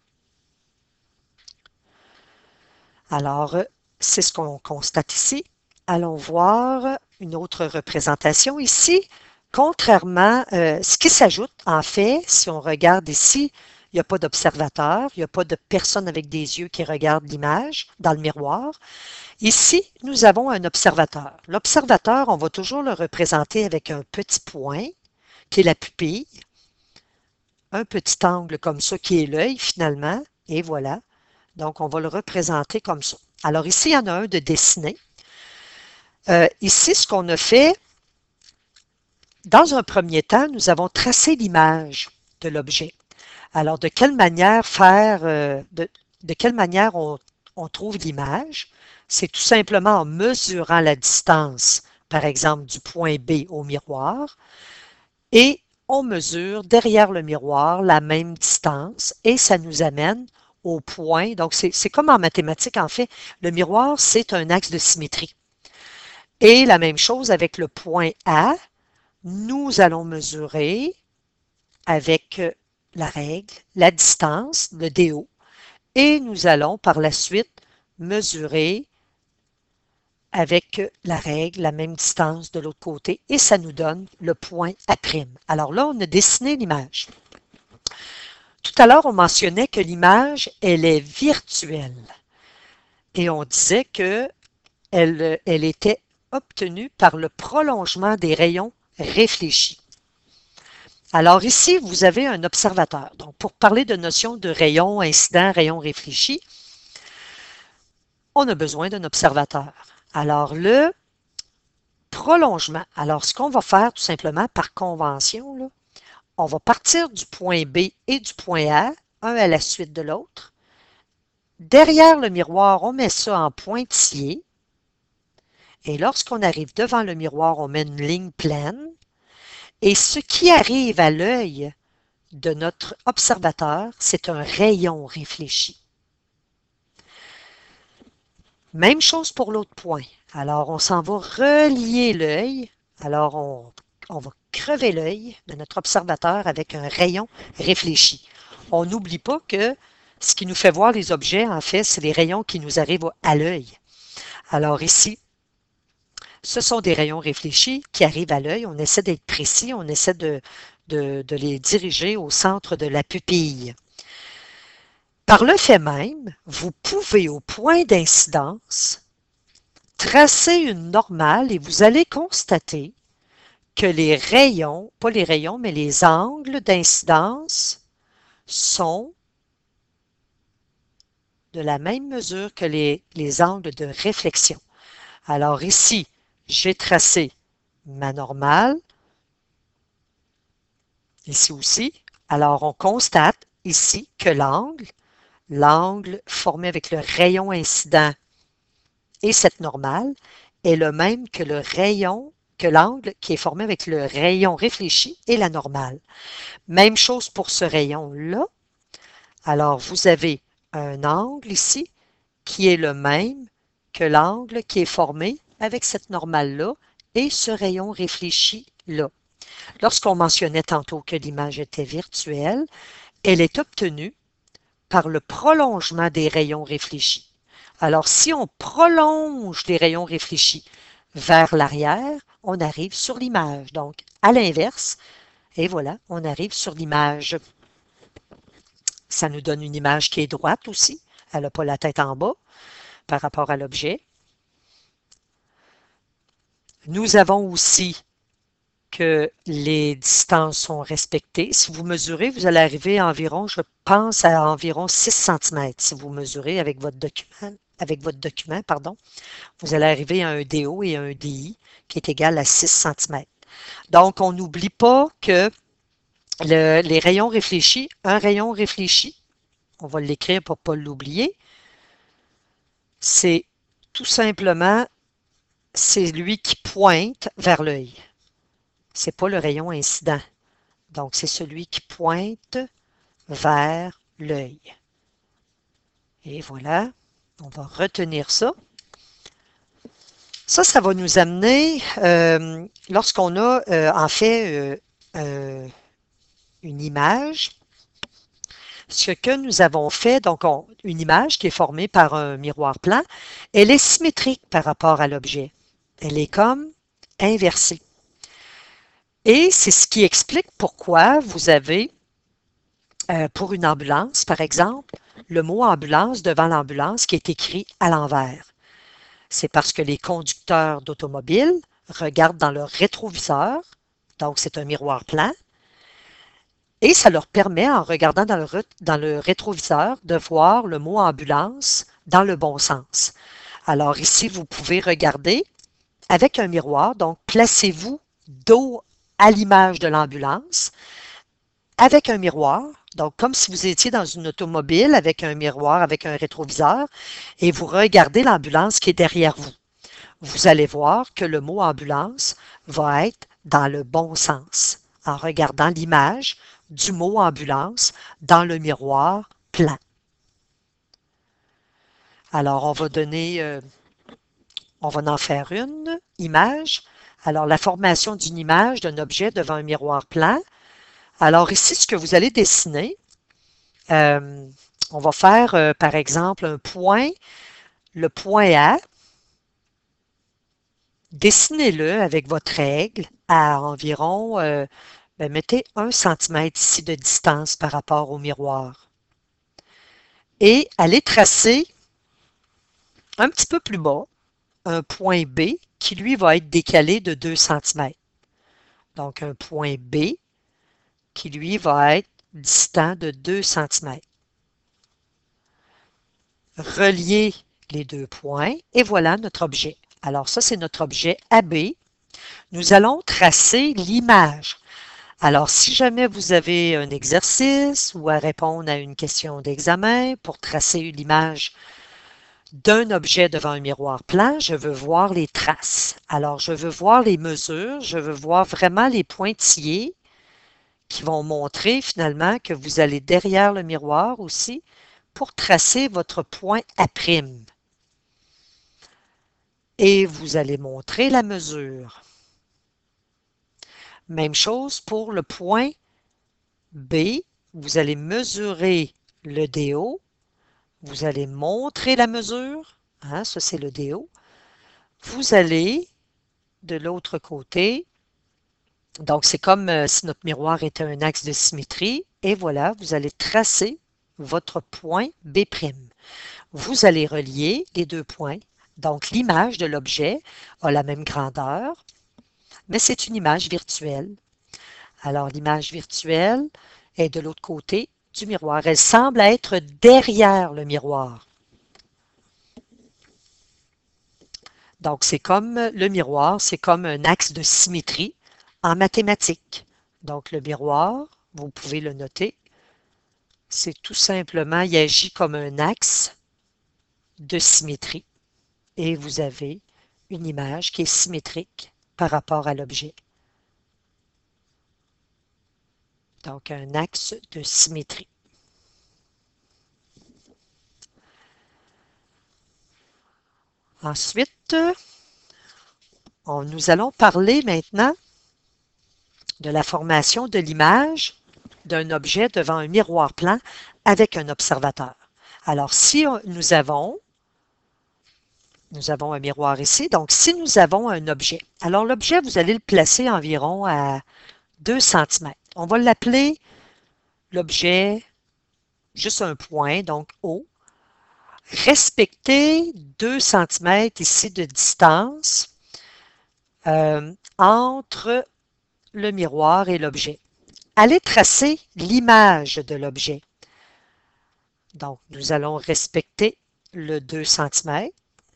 Alors, c'est ce qu'on constate ici. Allons voir une autre représentation ici. Contrairement, euh, ce qui s'ajoute, en fait, si on regarde ici, il n'y a pas d'observateur, il n'y a pas de personne avec des yeux qui regarde l'image dans le miroir. Ici, nous avons un observateur. L'observateur, on va toujours le représenter avec un petit point, qui est la pupille, un petit angle comme ça, qui est l'œil finalement, et voilà. Donc, on va le représenter comme ça. Alors ici, il y en a un de dessiné. Euh, ici, ce qu'on a fait, dans un premier temps, nous avons tracé l'image de l'objet. Alors, de quelle manière faire, euh, de, de quelle manière on, on trouve l'image? C'est tout simplement en mesurant la distance, par exemple, du point B au miroir, et on mesure derrière le miroir la même distance, et ça nous amène au point. Donc, c'est comme en mathématiques, en fait, le miroir, c'est un axe de symétrie. Et la même chose avec le point A, nous allons mesurer avec la règle, la distance, le D O, et nous allons par la suite mesurer avec la règle, la même distance de l'autre côté, et ça nous donne le point A'. Alors là, on a dessiné l'image. Tout à l'heure, on mentionnait que l'image, elle est virtuelle. Et on disait qu'elle elle était obtenue par le prolongement des rayons réfléchis. Alors ici, vous avez un observateur. Donc, pour parler de notion de rayon incident, rayon réfléchi, on a besoin d'un observateur. Alors, le prolongement, alors ce qu'on va faire tout simplement par convention, là, on va partir du point B et du point A, un à la suite de l'autre. Derrière le miroir, on met ça en pointillé. Et lorsqu'on arrive devant le miroir, on met une ligne pleine. Et ce qui arrive à l'œil de notre observateur, c'est un rayon réfléchi. Même chose pour l'autre point. Alors, on s'en va relier l'œil. Alors, on, on va crever l'œil de notre observateur avec un rayon réfléchi. On n'oublie pas que ce qui nous fait voir les objets, en fait, c'est les rayons qui nous arrivent à l'œil. Alors ici, ce sont des rayons réfléchis qui arrivent à l'œil. On essaie d'être précis, on essaie de, de, de les diriger au centre de la pupille. Par le fait même, vous pouvez au point d'incidence tracer une normale et vous allez constater que les rayons, pas les rayons, mais les angles d'incidence sont de la même mesure que les, les angles de réflexion. Alors ici, j'ai tracé ma normale, ici aussi. Alors on constate ici que l'angle, l'angle formé avec le rayon incident et cette normale est le même que le rayon, que l'angle qui est formé avec le rayon réfléchi et la normale. Même chose pour ce rayon-là. Alors, vous avez un angle ici qui est le même que l'angle qui est formé avec cette normale-là et ce rayon réfléchi-là. Lorsqu'on mentionnait tantôt que l'image était virtuelle, elle est obtenue par le prolongement des rayons réfléchis. Alors, si on prolonge les rayons réfléchis vers l'arrière, on arrive sur l'image. Donc, à l'inverse, et voilà, on arrive sur l'image. Ça nous donne une image qui est droite aussi. Elle n'a pas la tête en bas par rapport à l'objet. Nous avons aussi que les distances sont respectées. Si vous mesurez, vous allez arriver à environ, je pense, à environ six centimètres. Si vous mesurez avec votre document, avec votre document, pardon, vous allez arriver à un D O et un D I qui est égal à six centimètres. Donc, on n'oublie pas que le, les rayons réfléchis, un rayon réfléchi, on va l'écrire pour ne pas l'oublier, c'est tout simplement, c'est lui qui pointe vers l'œil. C'est pas le rayon incident. Donc, c'est celui qui pointe vers l'œil. Et voilà, on va retenir ça. Ça, ça va nous amener, euh, lorsqu'on a euh, en fait euh, euh, une image, ce que nous avons fait, donc on, une image qui est formée par un miroir plan, elle est symétrique par rapport à l'objet. Elle est comme inversée. Et c'est ce qui explique pourquoi vous avez, euh, pour une ambulance, par exemple, le mot ambulance devant l'ambulance qui est écrit à l'envers. C'est parce que les conducteurs d'automobiles regardent dans leur rétroviseur, donc c'est un miroir plan, et ça leur permet, en regardant dans le, dans le rétroviseur, de voir le mot ambulance dans le bon sens. Alors ici, vous pouvez regarder avec un miroir, donc placez-vous dos à l'image de l'ambulance, avec un miroir, donc comme si vous étiez dans une automobile avec un miroir, avec un rétroviseur, et vous regardez l'ambulance qui est derrière vous. Vous allez voir que le mot ambulance va être dans le bon sens, en regardant l'image du mot ambulance dans le miroir plan. Alors, on va donner, euh, on va en faire une image. Alors, la formation d'une image d'un objet devant un miroir plan. Alors, ici, ce que vous allez dessiner, euh, on va faire, euh, par exemple, un point, le point A. Dessinez-le avec votre règle à environ, euh, ben, mettez un centimètre ici de distance par rapport au miroir. Et allez tracer un petit peu plus bas un point B qui, lui, va être décalé de deux centimètres. Donc, un point B qui, lui, va être distant de deux centimètres. Reliez les deux points et voilà notre objet. Alors, ça, c'est notre objet A B. Nous allons tracer l'image. Alors, si jamais vous avez un exercice ou à répondre à une question d'examen pour tracer l'image d'un objet devant un miroir plan, je veux voir les traces. Alors, je veux voir les mesures, je veux voir vraiment les pointillés qui vont montrer finalement que vous allez derrière le miroir aussi pour tracer votre point A'. Et vous allez montrer la mesure. Même chose pour le point B. Vous allez mesurer le D O. Vous allez montrer la mesure. Hein, ça, c'est le D O. Vous allez de l'autre côté. Donc, c'est comme euh, si notre miroir était un axe de symétrie. Et voilà, vous allez tracer votre point B'. Vous allez relier les deux points. Donc, l'image de l'objet a la même grandeur, mais c'est une image virtuelle. Alors, l'image virtuelle est de l'autre côté du miroir. Elle semble être derrière le miroir. Donc, c'est comme le miroir, c'est comme un axe de symétrie en mathématiques. Donc, le miroir, vous pouvez le noter, c'est tout simplement, il agit comme un axe de symétrie et vous avez une image qui est symétrique par rapport à l'objet. Donc, un axe de symétrie. Ensuite, on, nous allons parler maintenant de la formation de l'image d'un objet devant un miroir plan avec un observateur. Alors, si on, nous avons, nous avons un miroir ici, donc si nous avons un objet, alors l'objet, vous allez le placer environ à deux centimètres. On va l'appeler l'objet, juste un point, donc O. Respectez deux centimètres ici de distance euh, entre le miroir et l'objet. Allez tracer l'image de l'objet. Donc, nous allons respecter le deux centimètres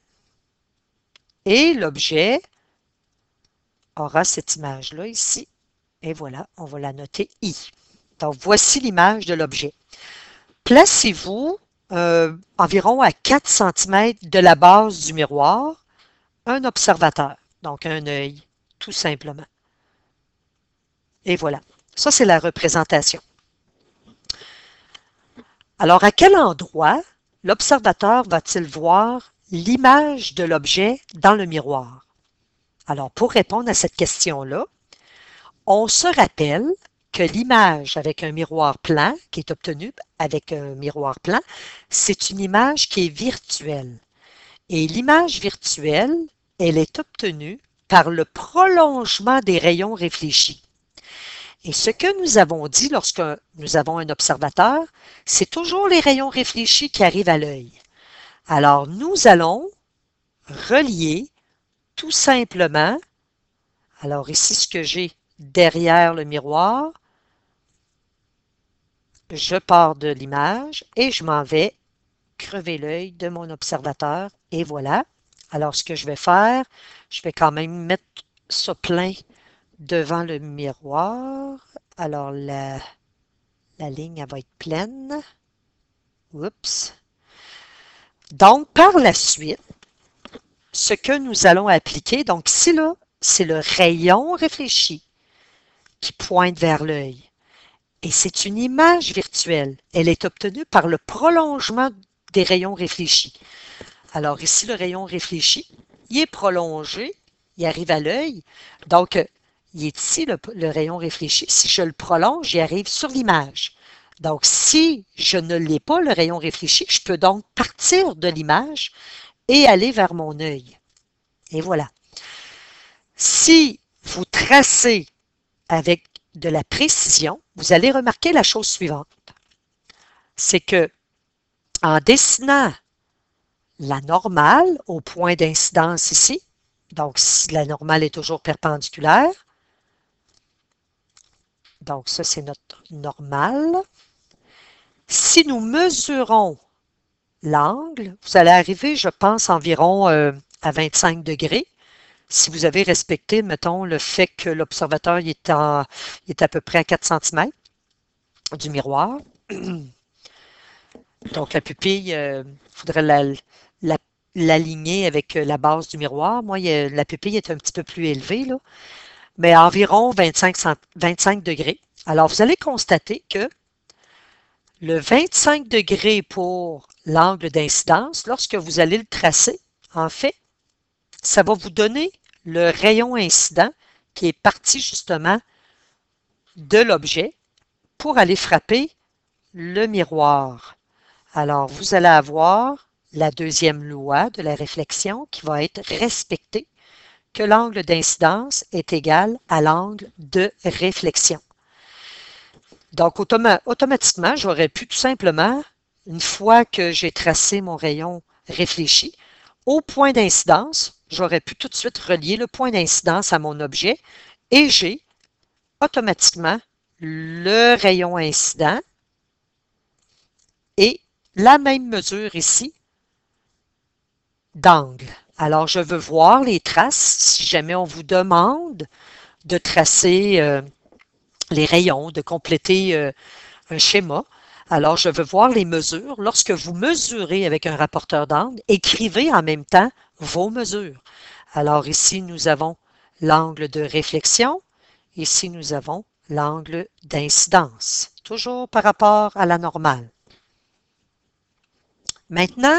et l'objet aura cette image-là ici. Et voilà, on va la noter I. Donc, voici l'image de l'objet. Placez-vous euh, environ à quatre centimètres de la base du miroir un observateur, donc un œil, tout simplement. Et voilà. Ça, c'est la représentation. Alors, à quel endroit l'observateur va-t-il voir l'image de l'objet dans le miroir? Alors, pour répondre à cette question-là, on se rappelle que l'image avec un miroir plan, qui est obtenue avec un miroir plan, c'est une image qui est virtuelle. Et l'image virtuelle, elle est obtenue par le prolongement des rayons réfléchis. Et ce que nous avons dit lorsque nous avons un observateur, c'est toujours les rayons réfléchis qui arrivent à l'œil. Alors, nous allons relier tout simplement, alors ici, ce que j'ai derrière le miroir, je pars de l'image et je m'en vais crever l'œil de mon observateur et voilà. Alors, ce que je vais faire, je vais quand même mettre ça plein devant le miroir. Alors, la, la ligne, elle va être pleine. Oups. Donc, par la suite, ce que nous allons appliquer, donc ici, là, c'est le rayon réfléchi qui pointe vers l'œil. Et c'est une image virtuelle. Elle est obtenue par le prolongement des rayons réfléchis. Alors ici, le rayon réfléchi, il est prolongé, il arrive à l'œil. Donc, il est ici, le, le rayon réfléchi. Si je le prolonge, il arrive sur l'image. Donc, si je ne l'ai pas, le rayon réfléchi, je peux donc partir de l'image et aller vers mon œil. Et voilà. Si vous tracez avec de la précision, vous allez remarquer la chose suivante. C'est que en dessinant la normale au point d'incidence ici, donc si la normale est toujours perpendiculaire, donc ça c'est notre normale. Si nous mesurons l'angle, vous allez arriver, je pense, environ euh, à vingt-cinq degrés. Si vous avez respecté, mettons, le fait que l'observateur est, en, est à peu près à quatre centimètres du miroir. Donc, la pupille, il euh, faudrait la, la, l'aligner avec la base du miroir. Moi, il a, la pupille est un petit peu plus élevée, là, mais à environ vingt-cinq, vingt-cinq degrés. Alors, vous allez constater que le vingt-cinq degrés pour l'angle d'incidence, lorsque vous allez le tracer, en fait, ça va vous donner le rayon incident qui est parti justement de l'objet pour aller frapper le miroir. Alors, vous allez avoir la deuxième loi de la réflexion qui va être respectée, que l'angle d'incidence est égal à l'angle de réflexion. Donc, automa- automatiquement, j'aurais pu tout simplement, une fois que j'ai tracé mon rayon réfléchi, au point d'incidence, j'aurais pu tout de suite relier le point d'incidence à mon objet et j'ai automatiquement le rayon incident et la même mesure ici d'angle. Alors, je veux voir les traces. Si jamais on vous demande de tracer euh, les rayons, de compléter euh, un schéma, alors je veux voir les mesures. Lorsque vous mesurez avec un rapporteur d'angle, écrivez en même temps vos mesures. Alors ici, nous avons l'angle de réflexion. Ici, nous avons l'angle d'incidence, toujours par rapport à la normale. Maintenant,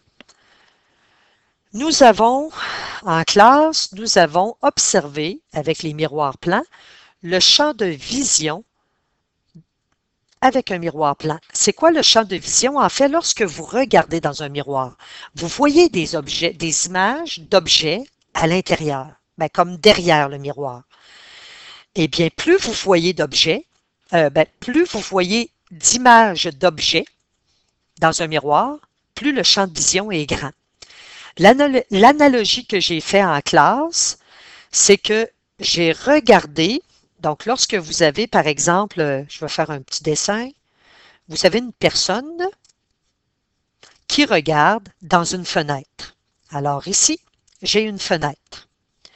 nous avons, en classe, nous avons observé, avec les miroirs plans, le champ de vision avec un miroir plan. C'est quoi le champ de vision? En fait, lorsque vous regardez dans un miroir, vous voyez des objets, des images d'objets à l'intérieur, ben, comme derrière le miroir. Eh bien, plus vous voyez d'objets, euh, ben, plus vous voyez d'images d'objets dans un miroir, plus le champ de vision est grand. L'analogie que j'ai faite en classe, c'est que j'ai regardé, donc lorsque vous avez, par exemple, je vais faire un petit dessin, vous avez une personne qui regarde dans une fenêtre. Alors ici, j'ai une fenêtre.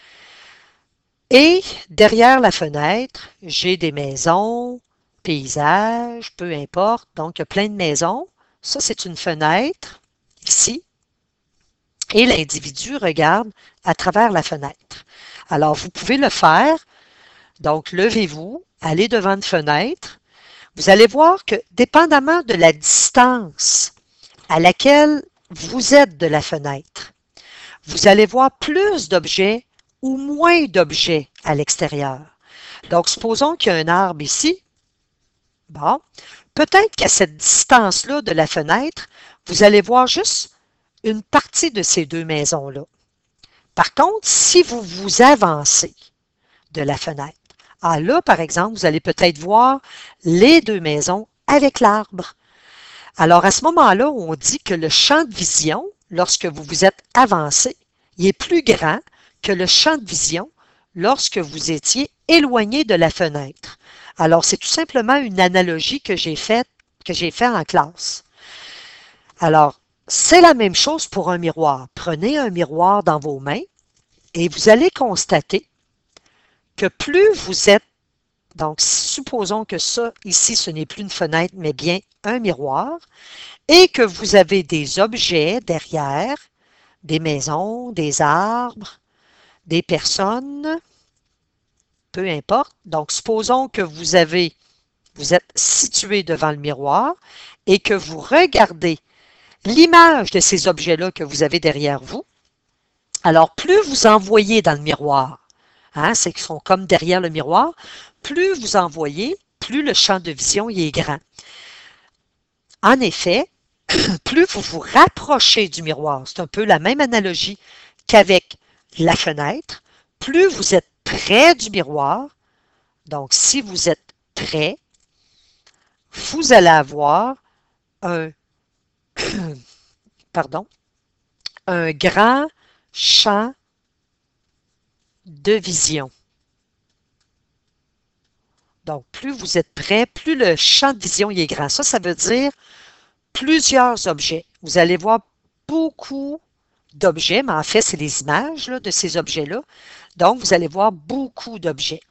Et derrière la fenêtre, j'ai des maisons, paysages, peu importe. Donc, il y a plein de maisons. Ça, c'est une fenêtre, ici. Et l'individu regarde à travers la fenêtre. Alors, vous pouvez le faire. Donc, levez-vous, allez devant une fenêtre. Vous allez voir que, dépendamment de la distance à laquelle vous êtes de la fenêtre, vous allez voir plus d'objets ou moins d'objets à l'extérieur. Donc, supposons qu'il y a un arbre ici. Bon, peut-être qu'à cette distance-là de la fenêtre, vous allez voir juste une partie de ces deux maisons-là. Par contre, si vous vous avancez de la fenêtre, ah là, par exemple, vous allez peut-être voir les deux maisons avec l'arbre. Alors, à ce moment-là, on dit que le champ de vision, lorsque vous vous êtes avancé, il est plus grand que le champ de vision lorsque vous étiez éloigné de la fenêtre. Alors, c'est tout simplement une analogie que j'ai faite, que j'ai fait en classe. Alors, c'est la même chose pour un miroir. Prenez un miroir dans vos mains et vous allez constater que plus vous êtes, donc supposons que ça, ici, ce n'est plus une fenêtre, mais bien un miroir, et que vous avez des objets derrière, des maisons, des arbres, des personnes, peu importe. Donc, supposons que vous avez, vous êtes situé devant le miroir et que vous regardez l'image de ces objets-là que vous avez derrière vous. Alors, plus vous en voyez dans le miroir, hein, c'est qu'ils sont comme derrière le miroir, plus vous en voyez, plus le champ de vision y est grand. En effet, plus vous vous rapprochez du miroir, c'est un peu la même analogie qu'avec la fenêtre, plus vous êtes près du miroir, donc si vous êtes près, vous allez avoir un, pardon, un grand champ de vision. Donc, plus vous êtes près, plus le champ de vision y est grand. Ça, ça veut dire plusieurs objets. Vous allez voir beaucoup d'objets, mais en fait, c'est les images là, de ces objets-là. Donc, vous allez voir beaucoup d'objets.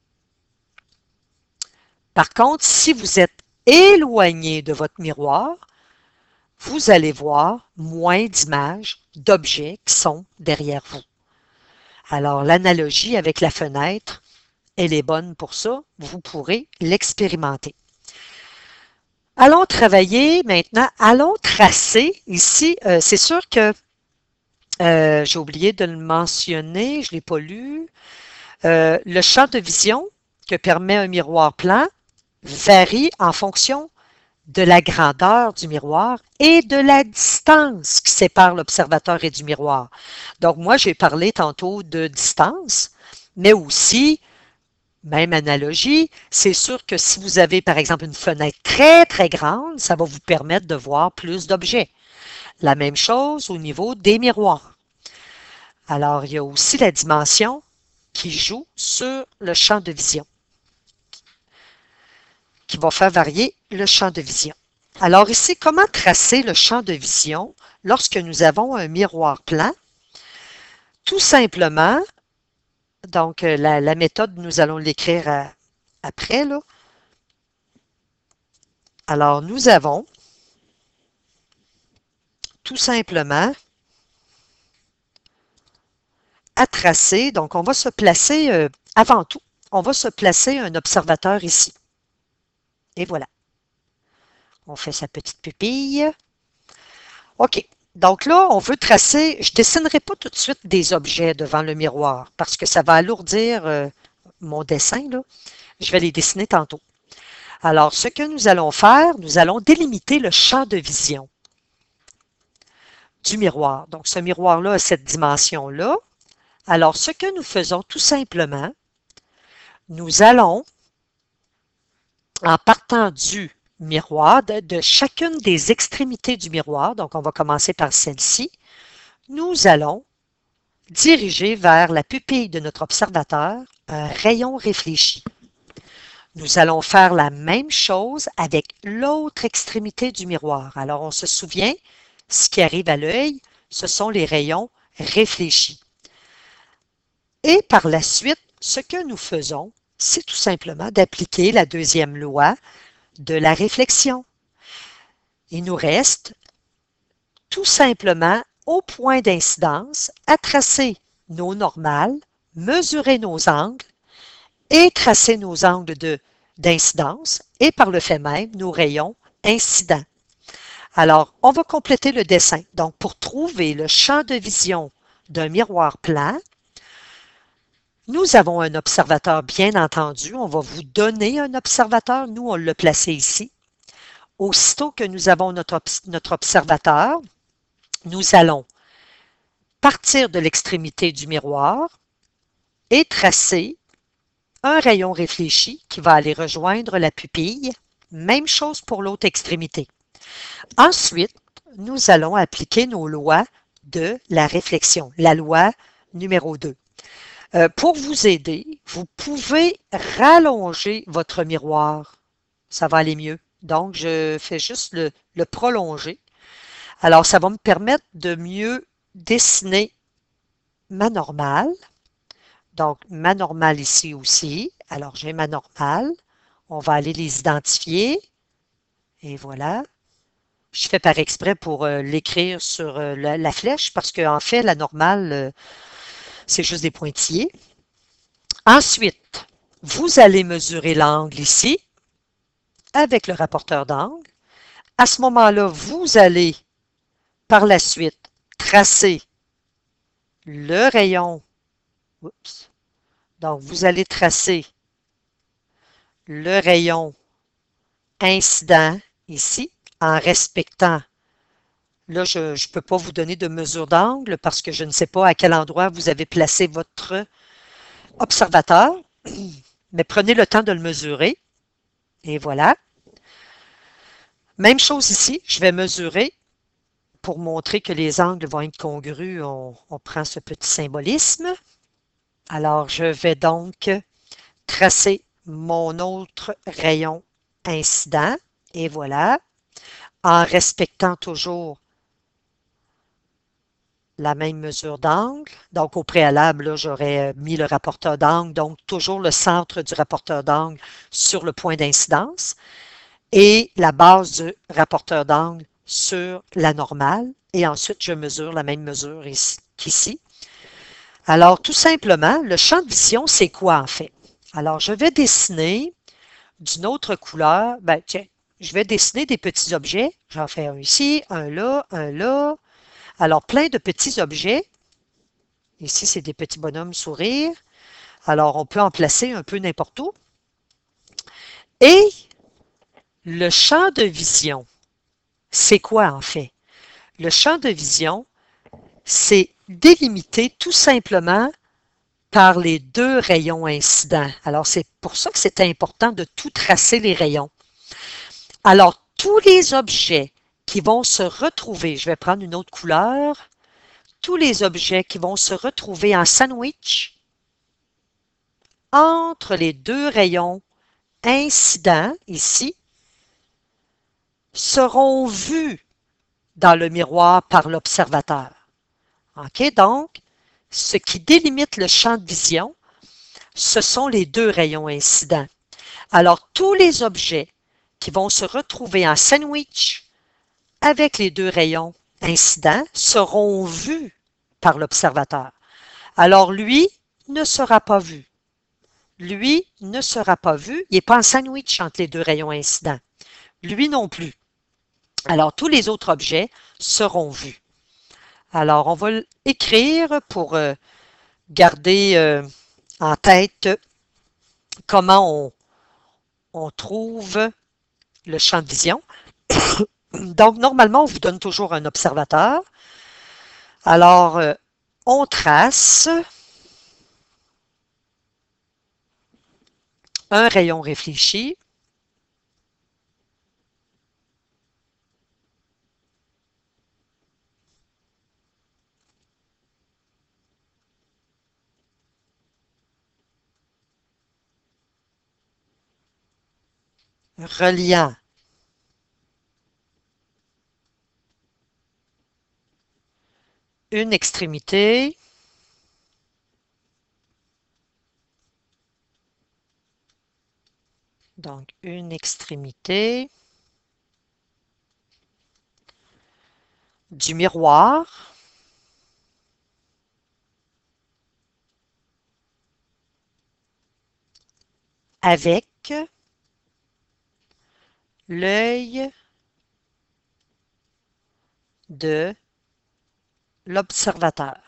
Par contre, si vous êtes éloigné de votre miroir, vous allez voir moins d'images, d'objets qui sont derrière vous. Alors, l'analogie avec la fenêtre, elle est bonne pour ça. Vous pourrez l'expérimenter. Allons travailler maintenant. Allons tracer. Ici, euh, c'est sûr que euh, j'ai oublié de le mentionner, je ne l'ai pas lu. Euh, le champ de vision que permet un miroir plan varie en fonction de la grandeur du miroir et de la distance qui sépare l'observateur et du miroir. Donc, moi, j'ai parlé tantôt de distance, mais aussi, même analogie, c'est sûr que si vous avez, par exemple, une fenêtre très, très grande, ça va vous permettre de voir plus d'objets. La même chose au niveau des miroirs. Alors, il y a aussi la dimension qui joue sur le champ de vision, qui va faire varier le champ de vision. Alors ici, comment tracer le champ de vision lorsque nous avons un miroir plan? tout simplement, donc euh, la, la méthode, nous allons l'écrire à- après, là. Alors, nous avons tout simplement à tracer, donc on va se placer, euh, avant tout, on va se placer un observateur ici. Et voilà. On fait sa petite pupille. OK. Donc là, on veut tracer, je ne dessinerai pas tout de suite des objets devant le miroir parce que ça va alourdir euh, mon dessin, là. Je vais les dessiner tantôt. Alors, ce que nous allons faire, nous allons délimiter le champ de vision du miroir. Donc, ce miroir-là a cette dimension-là. Alors, ce que nous faisons tout simplement, nous allons, en partant du miroir, de, de chacune des extrémités du miroir, donc on va commencer par celle-ci, nous allons diriger vers la pupille de notre observateur un rayon réfléchi. Nous allons faire la même chose avec l'autre extrémité du miroir. Alors, on se souvient, ce qui arrive à l'œil, ce sont les rayons réfléchis. Et par la suite, ce que nous faisons, c'est tout simplement d'appliquer la deuxième loi de la réflexion. Il nous reste tout simplement au point d'incidence à tracer nos normales, mesurer nos angles et tracer nos angles de d'incidence et par le fait même nos rayons incidents. Alors, on va compléter le dessin. Donc, pour trouver le champ de vision d'un miroir plat, nous avons un observateur, bien entendu. On va vous donner un observateur. Nous, on l'a placé ici. Aussitôt que nous avons notre, notre observateur, nous allons partir de l'extrémité du miroir et tracer un rayon réfléchi qui va aller rejoindre la pupille. Même chose pour l'autre extrémité. Ensuite, nous allons appliquer nos lois de la réflexion, la loi numéro deux. Euh, pour vous aider, vous pouvez rallonger votre miroir. Ça va aller mieux. Donc, je fais juste le, le prolonger. Alors, ça va me permettre de mieux dessiner ma normale. Donc, ma normale ici aussi. Alors, j'ai ma normale. On va aller les identifier. Et voilà. Je fais par exprès pour euh, l'écrire sur euh, la, la flèche parce qu'en fait, la normale, euh, c'est juste des pointillés. Ensuite, vous allez mesurer l'angle ici avec le rapporteur d'angle. À ce moment-là, vous allez par la suite tracer le rayon. Oups. Donc, vous allez tracer le rayon incident ici en respectant. Là, je ne peux pas vous donner de mesure d'angle parce que je ne sais pas à quel endroit vous avez placé votre observateur, mais prenez le temps de le mesurer. Et voilà. Même chose ici, je vais mesurer pour montrer que les angles vont être congrus. On, on prend ce petit symbolisme. Alors, je vais donc tracer mon autre rayon incident. Et voilà. En respectant toujours la même mesure d'angle. Donc, au préalable, j'aurais mis le rapporteur d'angle, donc toujours le centre du rapporteur d'angle sur le point d'incidence et la base du rapporteur d'angle sur la normale. Et ensuite, je mesure la même mesure qu'ici. Alors, tout simplement, le champ de vision, c'est quoi en fait? Alors, je vais dessiner d'une autre couleur. Ben, tiens, je vais dessiner des petits objets. J'en fais un ici, un là, un là. Alors, plein de petits objets. Ici, c'est des petits bonhommes sourires. Alors, on peut en placer un peu n'importe où. Et le champ de vision, c'est quoi en fait? Le champ de vision, c'est délimité tout simplement par les deux rayons incidents. Alors, c'est pour ça que c'est important de tout tracer les rayons. Alors, tous les objets qui vont se retrouver, je vais prendre une autre couleur, tous les objets qui vont se retrouver en sandwich entre les deux rayons incidents, ici, seront vus dans le miroir par l'observateur. OK? Donc, ce qui délimite le champ de vision, ce sont les deux rayons incidents. Alors, tous les objets qui vont se retrouver en sandwich avec les deux rayons incidents seront vus par l'observateur. Alors, lui ne sera pas vu. Lui ne sera pas vu. Il n'est pas en sandwich entre les deux rayons incidents. Lui non plus. Alors, tous les autres objets seront vus. Alors, on va l'écrire pour euh, garder euh, en tête comment on, on trouve le champ de vision. Donc, normalement, on vous donne toujours un observateur. Alors, euh, on trace un rayon réfléchi. Reliant une extrémité donc une extrémité du miroir avec l'œil de l'observateur.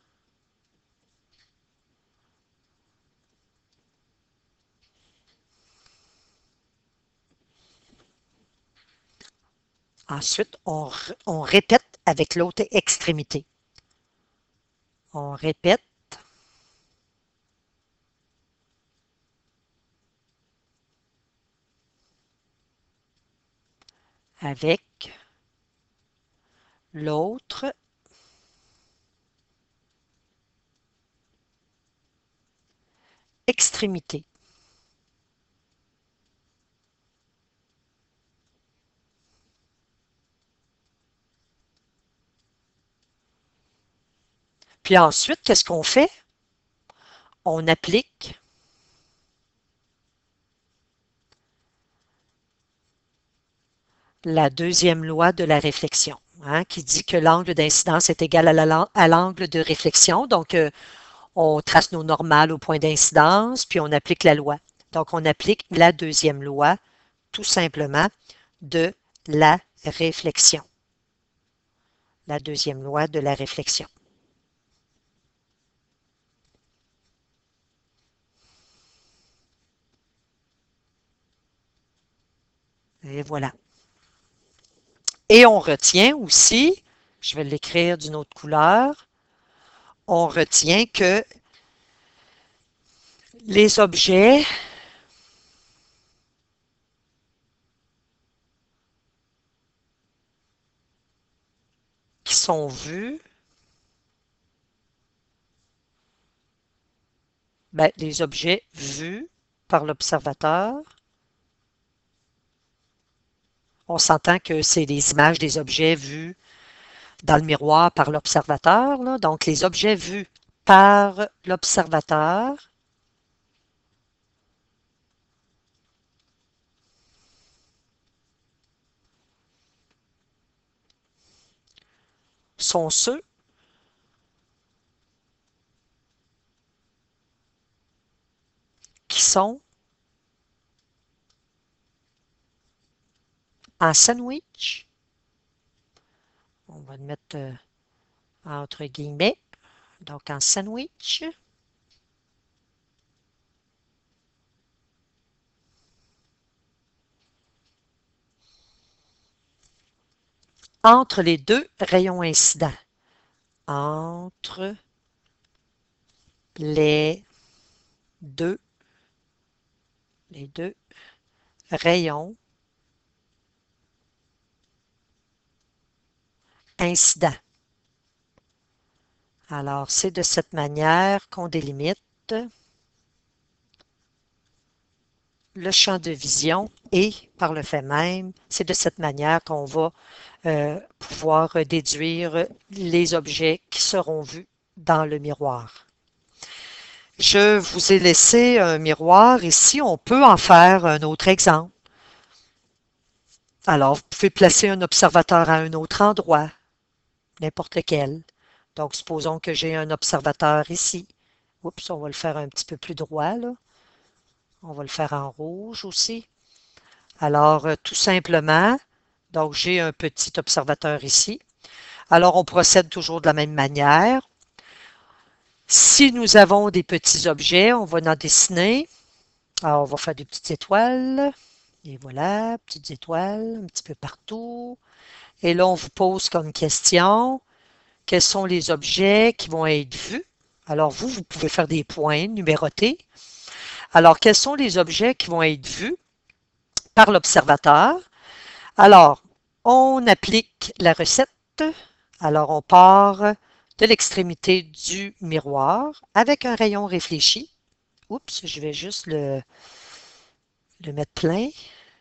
Ensuite, on, on répète avec l'autre extrémité. On répète avec l'autre extrémité. Puis ensuite, qu'est-ce qu'on fait? On applique la deuxième loi de la réflexion, hein, qui dit que l'angle d'incidence est égal à l'angle de réflexion. Donc, euh, on trace nos normales au point d'incidence, puis on applique la loi. Donc, on applique la deuxième loi, tout simplement, de la réflexion. La deuxième loi de la réflexion. Et voilà. Et on retient aussi, je vais l'écrire d'une autre couleur, on retient que les objets qui sont vus, ben, les objets vus par l'observateur, on s'entend que c'est les images des objets vus dans le miroir par l'observateur. Donc, les objets vus par l'observateur sont ceux qui sont en sandwich. On va le mettre euh, entre guillemets. Donc, en sandwich. Entre les deux rayons incidents. Entre les deux, les deux rayons incidents. Alors, c'est de cette manière qu'on délimite le champ de vision et, par le fait même, c'est de cette manière qu'on va euh, pouvoir déduire les objets qui seront vus dans le miroir. Je vous ai laissé un miroir ici. On peut en faire un autre exemple. Alors, vous pouvez placer un observateur à un autre endroit, n'importe lequel. Donc, supposons que j'ai un observateur ici. Oups, on va le faire un petit peu plus droit, là. On va le faire en rouge aussi. Alors, euh, tout simplement, donc j'ai un petit observateur ici. Alors, on procède toujours de la même manière. Si nous avons des petits objets, on va en dessiner. Alors, on va faire des petites étoiles. Et voilà, petites étoiles un petit peu partout. Et là, on vous pose comme question, quels sont les objets qui vont être vus? Alors, vous, vous pouvez faire des points numérotés. Alors, quels sont les objets qui vont être vus par l'observateur? Alors, on applique la recette. Alors, on part de l'extrémité du miroir avec un rayon réfléchi. Oups, je vais juste le, le mettre plein.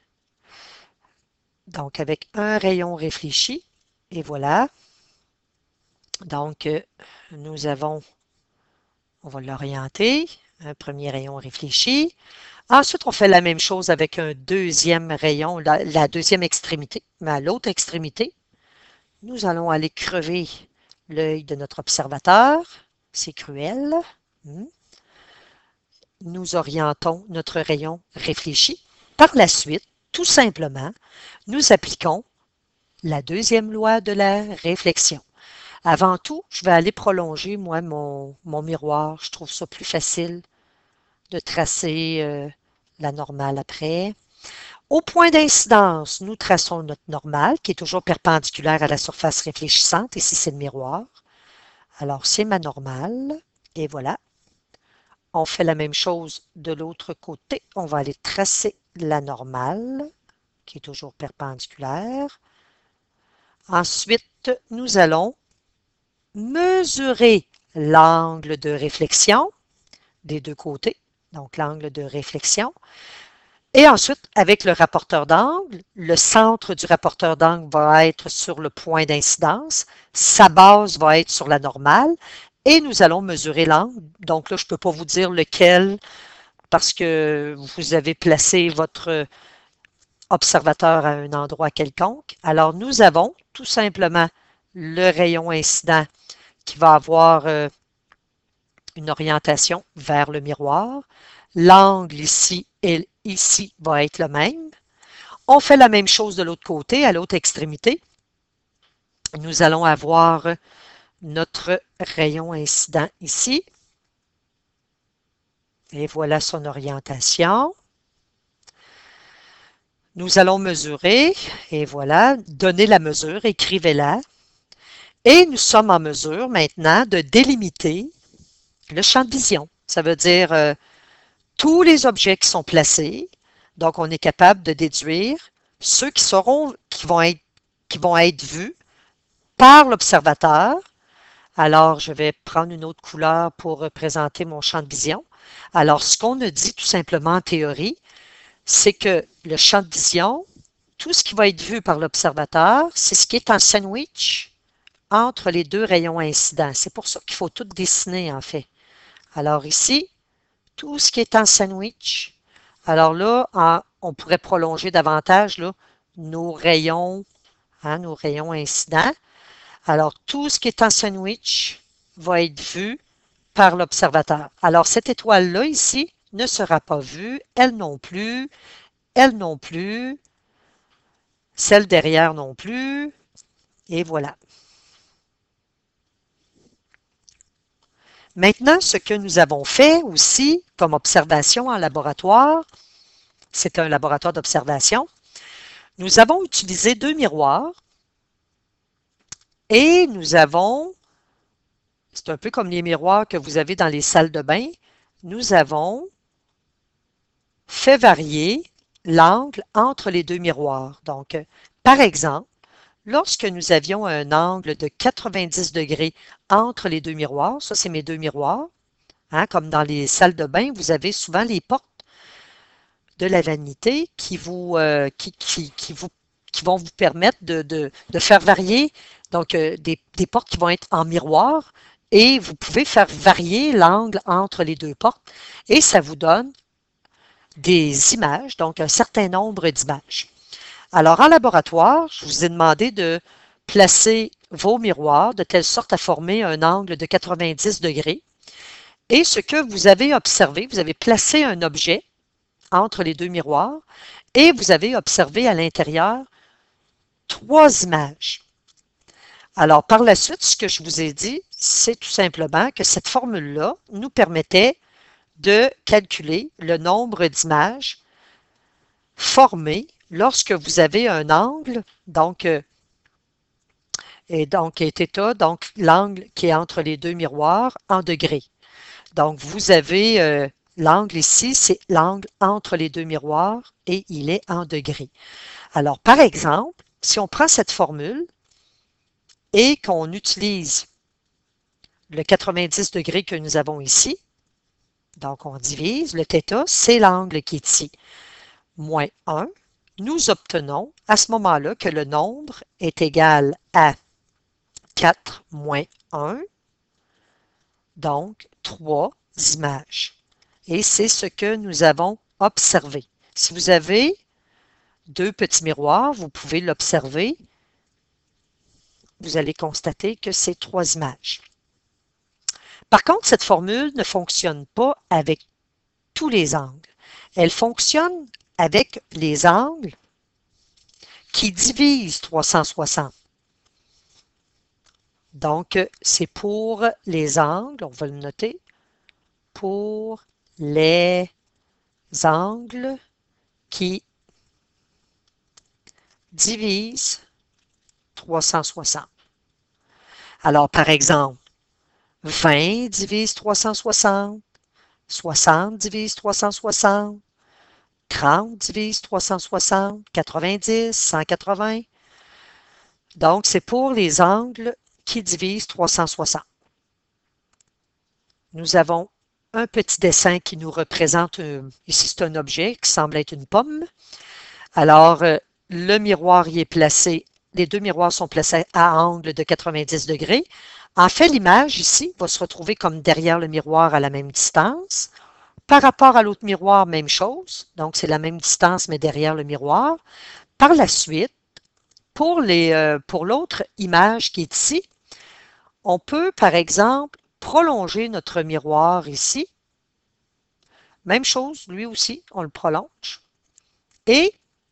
Donc, avec un rayon réfléchi. Et voilà. Donc, euh, nous avons, on va l'orienter, un premier rayon réfléchi. Ensuite, on fait la même chose avec un deuxième rayon, la, la deuxième extrémité. Mais à l'autre extrémité, nous allons aller crever l'œil de notre observateur. C'est cruel. Hmm. Nous orientons notre rayon réfléchi. Par la suite, tout simplement, nous appliquons la deuxième loi de la réflexion. Avant tout, je vais aller prolonger, moi, mon, mon miroir. Je trouve ça plus facile de tracer euh, la normale après. Au point d'incidence, nous traçons notre normale, qui est toujours perpendiculaire à la surface réfléchissante. Ici, c'est le miroir. Alors, c'est ma normale. Et voilà. On fait la même chose de l'autre côté. On va aller tracer la normale, qui est toujours perpendiculaire. Ensuite, nous allons mesurer l'angle de réflexion des deux côtés, donc l'angle de réflexion. Et ensuite, avec le rapporteur d'angle, le centre du rapporteur d'angle va être sur le point d'incidence, sa base va être sur la normale, et nous allons mesurer l'angle. Donc là, je ne peux pas vous dire lequel, parce que vous avez placé votre observateur à un endroit quelconque. Alors, nous avons tout simplement le rayon incident qui va avoir euh, une orientation vers le miroir. L'angle ici et ici va être le même. On fait la même chose de l'autre côté, à l'autre extrémité. Nous allons avoir notre rayon incident ici. Et voilà son orientation. Nous allons mesurer, et voilà, donner la mesure, écrivez-la. Et nous sommes en mesure maintenant de délimiter le champ de vision. Ça veut dire euh, tous les objets qui sont placés. Donc, on est capable de déduire ceux qui seront, qui vont être, qui vont être vus par l'observateur. Alors, je vais prendre une autre couleur pour représenter mon champ de vision. Alors, ce qu'on a dit tout simplement en théorie, c'est que le champ de vision, tout ce qui va être vu par l'observateur, c'est ce qui est en sandwich entre les deux rayons incidents. C'est pour ça qu'il faut tout dessiner, en fait. Alors ici, tout ce qui est en sandwich. Alors là, en, on pourrait prolonger davantage là, nos rayons, hein, nos rayons incidents. Alors, tout ce qui est en sandwich va être vu par l'observateur. Alors, cette étoile-là ici ne sera pas vue, elle non plus, elle non plus, celle derrière non plus, et voilà. Maintenant, ce que nous avons fait aussi comme observation en laboratoire, c'est un laboratoire d'observation, nous avons utilisé deux miroirs et nous avons, c'est un peu comme les miroirs que vous avez dans les salles de bain, nous avons fait varier l'angle entre les deux miroirs. Donc, par exemple, lorsque nous avions un angle de quatre-vingt-dix degrés entre les deux miroirs, ça c'est mes deux miroirs, hein, comme dans les salles de bain, vous avez souvent les portes de la vanité qui vous, euh, qui, qui, qui, vous, qui vont vous permettre de, de, de faire varier donc euh, des, des portes qui vont être en miroir et vous pouvez faire varier l'angle entre les deux portes et ça vous donne des images, donc un certain nombre d'images. Alors, en laboratoire, je vous ai demandé de placer vos miroirs de telle sorte à former un angle de quatre-vingt-dix degrés. Et ce que vous avez observé, vous avez placé un objet entre les deux miroirs et vous avez observé à l'intérieur trois images. Alors, par la suite, ce que je vous ai dit, c'est tout simplement que cette formule-là nous permettait de calculer le nombre d'images formées lorsque vous avez un angle, donc, euh, et donc est θ, donc l'angle qui est entre les deux miroirs en degrés. Donc, vous avez euh, l'angle ici, c'est l'angle entre les deux miroirs et il est en degrés. Alors, par exemple, si on prend cette formule et qu'on utilise le quatre-vingt-dix degrés que nous avons ici, donc on divise, le θ, c'est l'angle qui est ici, moins un, nous obtenons à ce moment-là que le nombre est égal à quatre moins un, donc trois images. Et c'est ce que nous avons observé. Si vous avez deux petits miroirs, vous pouvez l'observer. Vous allez constater que c'est trois images. Par contre, cette formule ne fonctionne pas avec tous les angles. Elle fonctionne avec les angles qui divisent trois cent soixante. Donc, c'est pour les angles, on va le noter, pour les angles qui divisent trois cent soixante. Alors, par exemple, vingt divise trois cent soixante, soixante divise trois cent soixante, trente divise trois cent soixante, quatre-vingt-dix, cent quatre-vingts. Donc, c'est pour les angles qui divisent trois cent soixante. Nous avons un petit dessin qui nous représente, euh, ici c'est un objet qui semble être une pomme. Alors, euh, le miroir y est placé, les deux miroirs sont placés à angle de quatre-vingt-dix degrés. En fait, l'image ici va se retrouver comme derrière le miroir à la même distance. Par rapport à l'autre miroir, même chose. Donc, c'est la même distance, mais derrière le miroir. Par la suite, pour les, euh, pour l'autre image qui est ici, on peut, par exemple, prolonger notre miroir ici. Même chose, lui aussi, on le prolonge. Et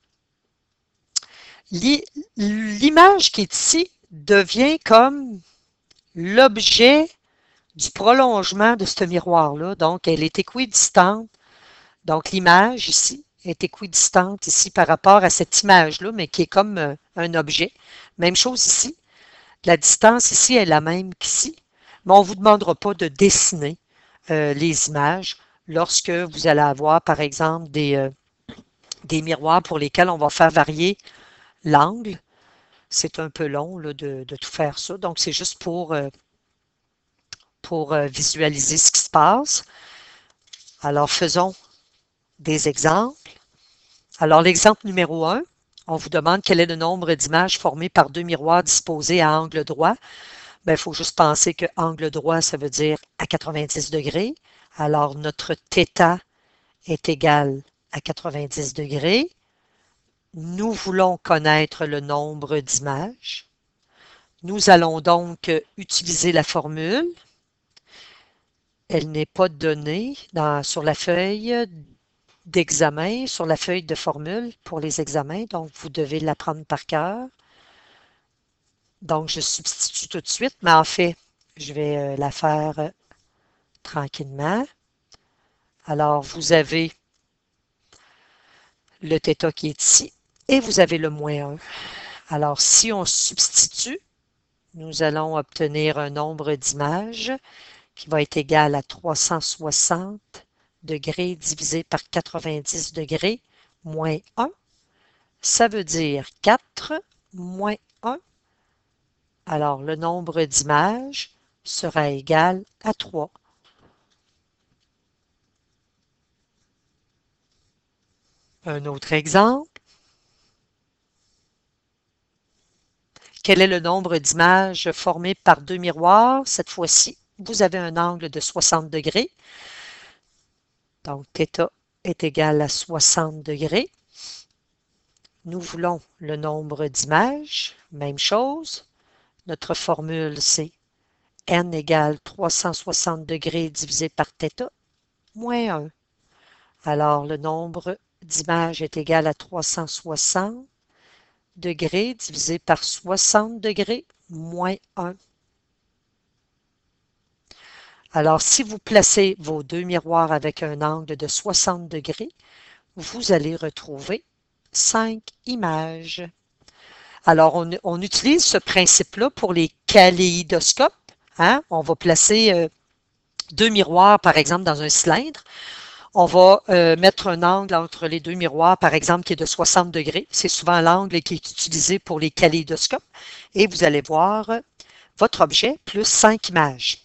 l'image qui est ici devient comme l'objet du prolongement de ce miroir-là. Donc, elle est équidistante. Donc, l'image ici est équidistante ici par rapport à cette image-là, mais qui est comme euh, un objet. Même chose ici. La distance ici est la même qu'ici, mais on ne vous demandera pas de dessiner euh, les images lorsque vous allez avoir, par exemple, des, euh, des miroirs pour lesquels on va faire varier l'angle. C'est un peu long là, de, de tout faire ça. Donc, c'est juste pour, euh, pour euh, visualiser ce qui se passe. Alors, faisons des exemples. Alors, l'exemple numéro un, on vous demande quel est le nombre d'images formées par deux miroirs disposés à angle droit. Bien, il faut juste penser que angle droit, ça veut dire à quatre-vingt-dix degrés. Alors, notre θ est égal à quatre-vingt-dix degrés. Nous voulons connaître le nombre d'images. Nous allons donc utiliser la formule. Elle n'est pas donnée dans, sur la feuille d'examen, sur la feuille de formule pour les examens, donc vous devez l'apprendre par cœur. Donc, je substitue tout de suite, mais en fait, je vais euh, la faire euh, tranquillement. Alors, vous avez le θ qui est ici et vous avez le moins un. Alors, si on substitue, nous allons obtenir un nombre d'images qui va être égal à trois cent soixante degrés divisé par quatre-vingt-dix degrés moins un. Ça veut dire quatre moins un. Alors, le nombre d'images sera égal à trois. Un autre exemple. Quel est le nombre d'images formées par deux miroirs? Cette fois-ci, vous avez un angle de soixante degrés. Donc, θ est égal à soixante degrés. Nous voulons le nombre d'images. Même chose. Notre formule, c'est n égale trois cent soixante degrés divisé par θ, moins un. Alors, le nombre d'images est égal à trois cent soixante degrés divisé par soixante degrés, moins un. Alors, si vous placez vos deux miroirs avec un angle de soixante degrés, vous allez retrouver cinq images. Alors, on, on utilise ce principe-là pour les kaléidoscopes. Hein? On va placer euh, deux miroirs, par exemple, dans un cylindre. On va euh, mettre un angle entre les deux miroirs, par exemple, qui est de soixante degrés. C'est souvent l'angle qui est utilisé pour les kaléidoscopes. Et vous allez voir euh, votre objet plus cinq images.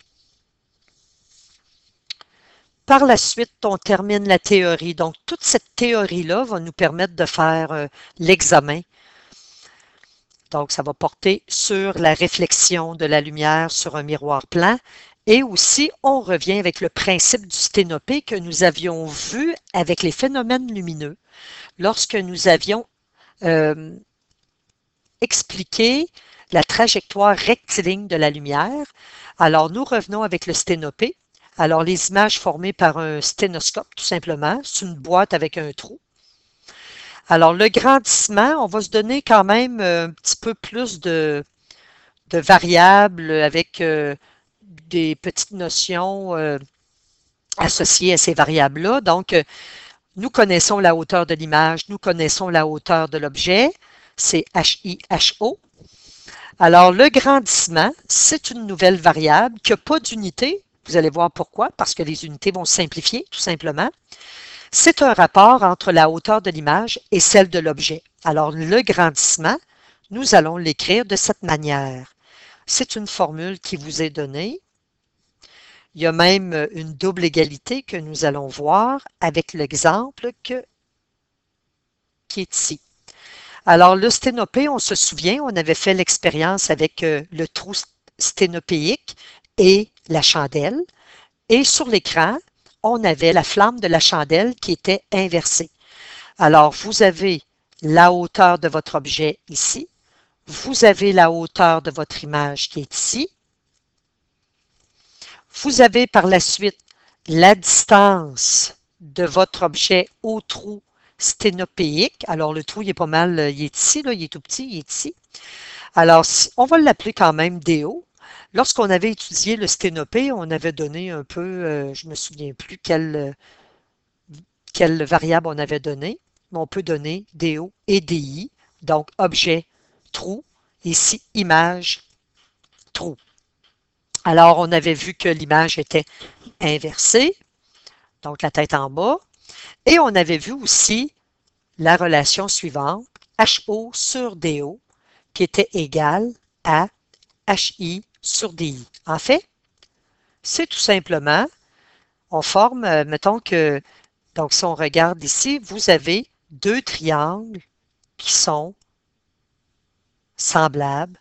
Par la suite, on termine la théorie. Donc, toute cette théorie-là va nous permettre de faire euh, l'examen. Donc, ça va porter sur la réflexion de la lumière sur un miroir plan. Et aussi, on revient avec le principe du sténopé que nous avions vu avec les phénomènes lumineux lorsque nous avions euh, expliqué la trajectoire rectiligne de la lumière. Alors, nous revenons avec le sténopé. Alors, les images formées par un sténoscope, tout simplement, c'est une boîte avec un trou. Alors, le grandissement, on va se donner quand même un petit peu plus de, de variables avec euh, des petites notions euh, associées à ces variables-là. Donc, euh, nous connaissons la hauteur de l'image, nous connaissons la hauteur de l'objet, c'est H I H O. Alors, le grandissement, c'est une nouvelle variable qui n'a pas d'unité. Vous allez voir pourquoi, parce que les unités vont se simplifier, tout simplement. C'est un rapport entre la hauteur de l'image et celle de l'objet. Alors, le grandissement, nous allons l'écrire de cette manière. C'est une formule qui vous est donnée. Il y a même une double égalité que nous allons voir avec l'exemple que, qui est ici. Alors, le sténopé, on se souvient, on avait fait l'expérience avec le trou sténopéique et la chandelle. Et sur l'écran, on avait la flamme de la chandelle qui était inversée. Alors, vous avez la hauteur de votre objet ici. Vous avez la hauteur de votre image qui est ici. Vous avez par la suite la distance de votre objet au trou sténopéique. Alors, le trou, il est pas mal, il est ici, là, il est tout petit, il est ici. Alors, on va l'appeler quand même D O. Lorsqu'on avait étudié le sténopé, on avait donné un peu, euh, je ne me souviens plus quelle, quelle variable on avait donné, mais on peut donner D O et D I. Donc, objet, trou, ici, image, trou. Alors, on avait vu que l'image était inversée, donc la tête en bas, et on avait vu aussi la relation suivante, H O sur D O, qui était égale à H I sur D I. En fait, c'est tout simplement, on forme, euh, mettons que, donc si on regarde ici, vous avez deux triangles qui sont semblables.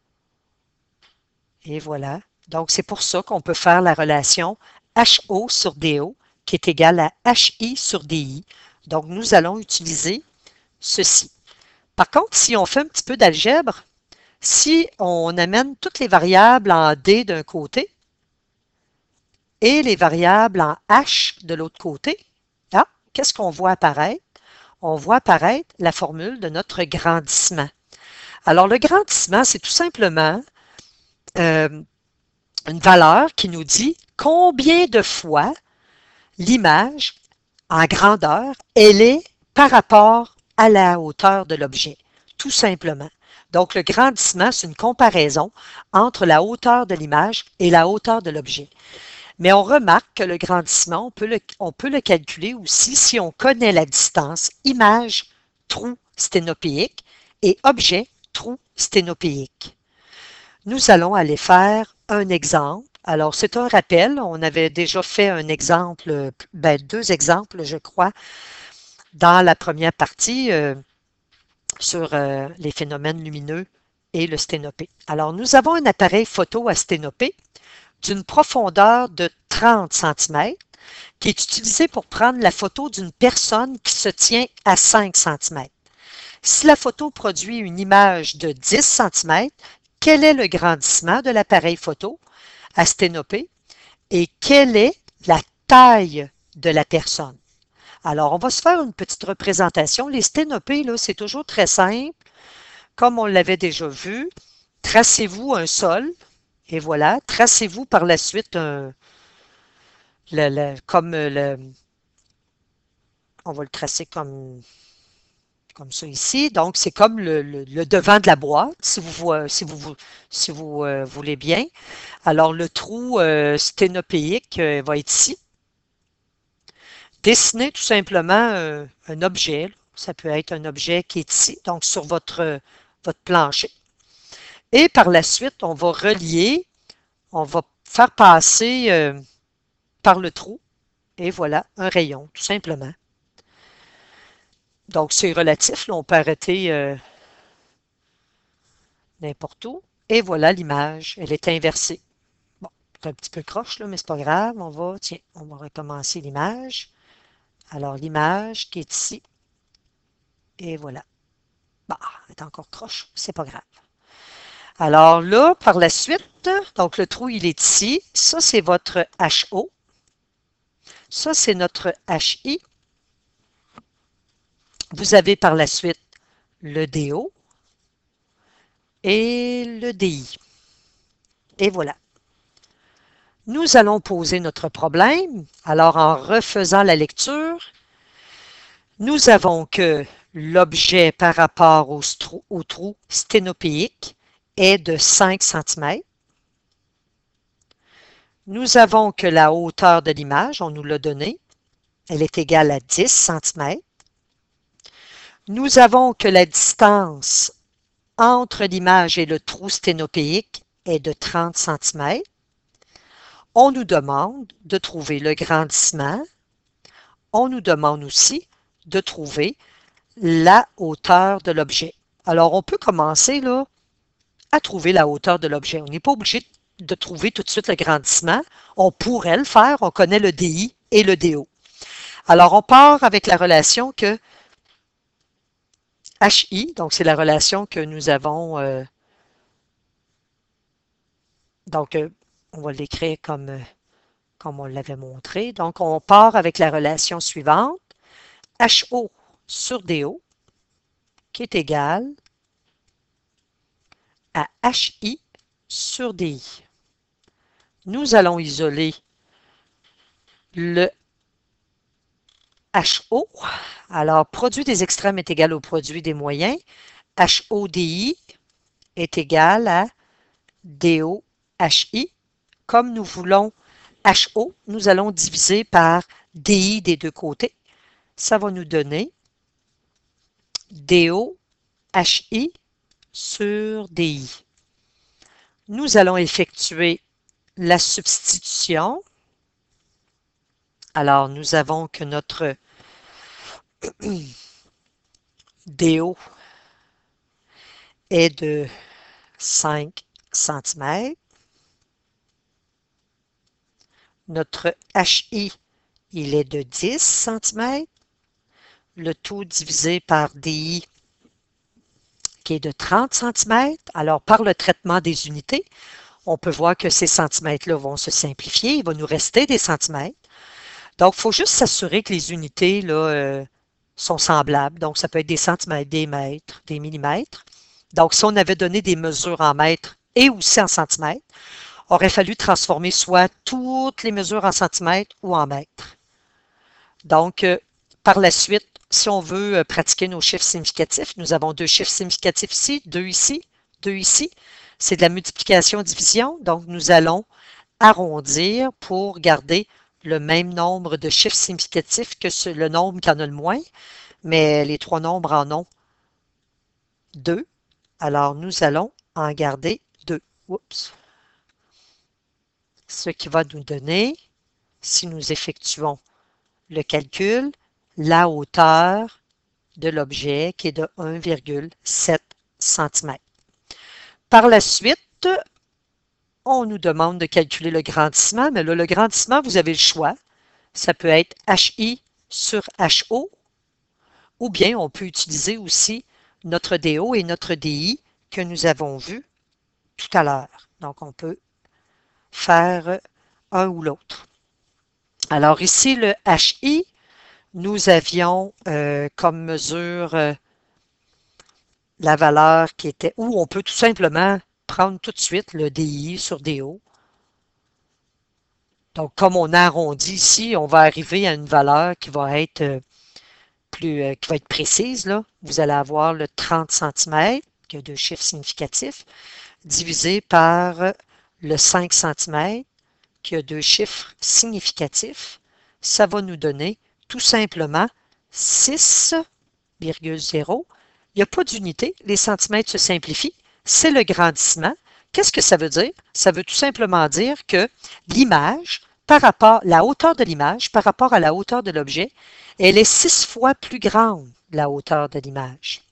Et voilà. Donc, c'est pour ça qu'on peut faire la relation H O sur D O qui est égale à H I sur D I. Donc, nous allons utiliser ceci. Par contre, si on fait un petit peu d'algèbre, si on amène toutes les variables en D d'un côté et les variables en H de l'autre côté, ah, qu'est-ce qu'on voit apparaître? On voit apparaître la formule de notre grandissement. Alors, le grandissement, c'est tout simplement euh, une valeur qui nous dit combien de fois l'image en grandeur, elle est par rapport à la hauteur de l'objet, tout simplement. Donc, le grandissement, c'est une comparaison entre la hauteur de l'image et la hauteur de l'objet. Mais on remarque que le grandissement, on peut le, on peut le calculer aussi si on connaît la distance image, trou sténopéique et objet, trou sténopéique. Nous allons aller faire un exemple. Alors, c'est un rappel. On avait déjà fait un exemple, ben, deux exemples, je crois, dans la première partie euh, sur euh, les phénomènes lumineux et le sténopé. Alors, nous avons un appareil photo à sténopé. d'une profondeur de trente centimètres qui est utilisé pour prendre la photo d'une personne qui se tient à cinq centimètres. Si la photo produit une image de dix centimètres, quel est le grandissement de l'appareil photo à sténopée et quelle est la taille de la personne? Alors, on va se faire une petite représentation. Les sténopées, là, c'est toujours très simple. Comme on l'avait déjà vu, tracez-vous un sol et voilà. Tracez-vous par la suite un, le, le, comme le, on va le tracer comme, comme ça ici. Donc, c'est comme le, le, le devant de la boîte, si vous, si vous, si vous euh, voulez bien. Alors, le trou euh, sténopéique euh, va être ici. Dessinez tout simplement euh, un objet. Là. Ça peut être un objet qui est ici, donc sur votre, votre plancher. Et par la suite, on va relier, on va faire passer euh, par le trou, et voilà, un rayon, tout simplement. Donc, c'est relatif, là, on peut arrêter euh, n'importe où. Et voilà l'image, elle est inversée. Bon, c'est un petit peu croche, là, mais c'est pas grave. On va, tiens, on va recommencer l'image. Alors, l'image qui est ici, et voilà. Bah, elle est encore croche, c'est pas grave. Alors là, par la suite, donc le trou, il est ici. Ça, c'est votre H O. Ça, c'est notre H I. Vous avez par la suite le D O et le D I. Et voilà. Nous allons poser notre problème. Alors, en refaisant la lecture, nous avons que l'objet par rapport au, au trou sténopéique est de cinq centimètres. Nous avons que la hauteur de l'image, on nous l'a donné, elle est égale à dix centimètres. Nous avons que la distance entre l'image et le trou sténopéique est de trente centimètres. On nous demande de trouver le grandissement. On nous demande aussi de trouver la hauteur de l'objet. Alors, on peut commencer là à trouver la hauteur de l'objet. On n'est pas obligé de trouver tout de suite le grandissement. On pourrait le faire. On connaît le D I et le D O. Alors, on part avec la relation que H I, donc c'est la relation que nous avons, euh, donc euh, on va l'écrire comme, euh, comme on l'avait montré. Donc, on part avec la relation suivante, H O sur D O, qui est égal à H I sur D I. Nous allons isoler le H O. Alors, produit des extrêmes est égal au produit des moyens. H O D I est égal à D O H I. Comme nous voulons H O, nous allons diviser par D I des deux côtés. Ça va nous donner D O H I sur D I. Nous allons effectuer la substitution. Alors, nous avons que notre D O est de cinq centimètres. Notre H I, il est de dix centimètres. Le tout divisé par D I, qui est de trente centimètres. Alors, par le traitement des unités, on peut voir que ces centimètres-là vont se simplifier. Il va nous rester des centimètres. Donc, il faut juste s'assurer que les unités là, euh, sont semblables. Donc, ça peut être des centimètres, des mètres, des millimètres. Donc, si on avait donné des mesures en mètres et aussi en centimètres, aurait fallu transformer soit toutes les mesures en centimètres ou en mètres. Donc, euh, par la suite, si on veut euh, pratiquer nos chiffres significatifs, nous avons deux chiffres significatifs ici, deux ici, deux ici. C'est de la multiplication-division. Donc, nous allons arrondir pour garder le même nombre de chiffres significatifs que ce, le nombre qui en a le moins. Mais les trois nombres en ont deux. Alors, nous allons en garder deux. Oups. Ce qui va nous donner, si nous effectuons le calcul, la hauteur de l'objet qui est de un virgule sept centimètres. Par la suite, on nous demande de calculer le grandissement, mais là, le grandissement, vous avez le choix. Ça peut être H I sur H O, ou bien on peut utiliser aussi notre D O et notre D I que nous avons vu tout à l'heure. Donc, on peut faire un ou l'autre. Alors ici, le H I, nous avions euh, comme mesure euh, la valeur qui était, ou on peut tout simplement prendre tout de suite le D I sur D O. Donc, comme on arrondit ici, on va arriver à une valeur qui va être euh, plus, euh, qui va être précise, là. Vous allez avoir le trente centimètres, qui a deux chiffres significatifs, divisé par le cinq centimètres, qui a deux chiffres significatifs. Ça va nous donner tout simplement six virgule zéro. Il n'y a pas d'unité, les centimètres se simplifient. C'est le grandissement. Qu'est-ce que ça veut dire? Ça veut tout simplement dire que l'image, par rapport, la hauteur de l'image par rapport à la hauteur de l'objet, elle est six fois plus grande, la hauteur de l'image.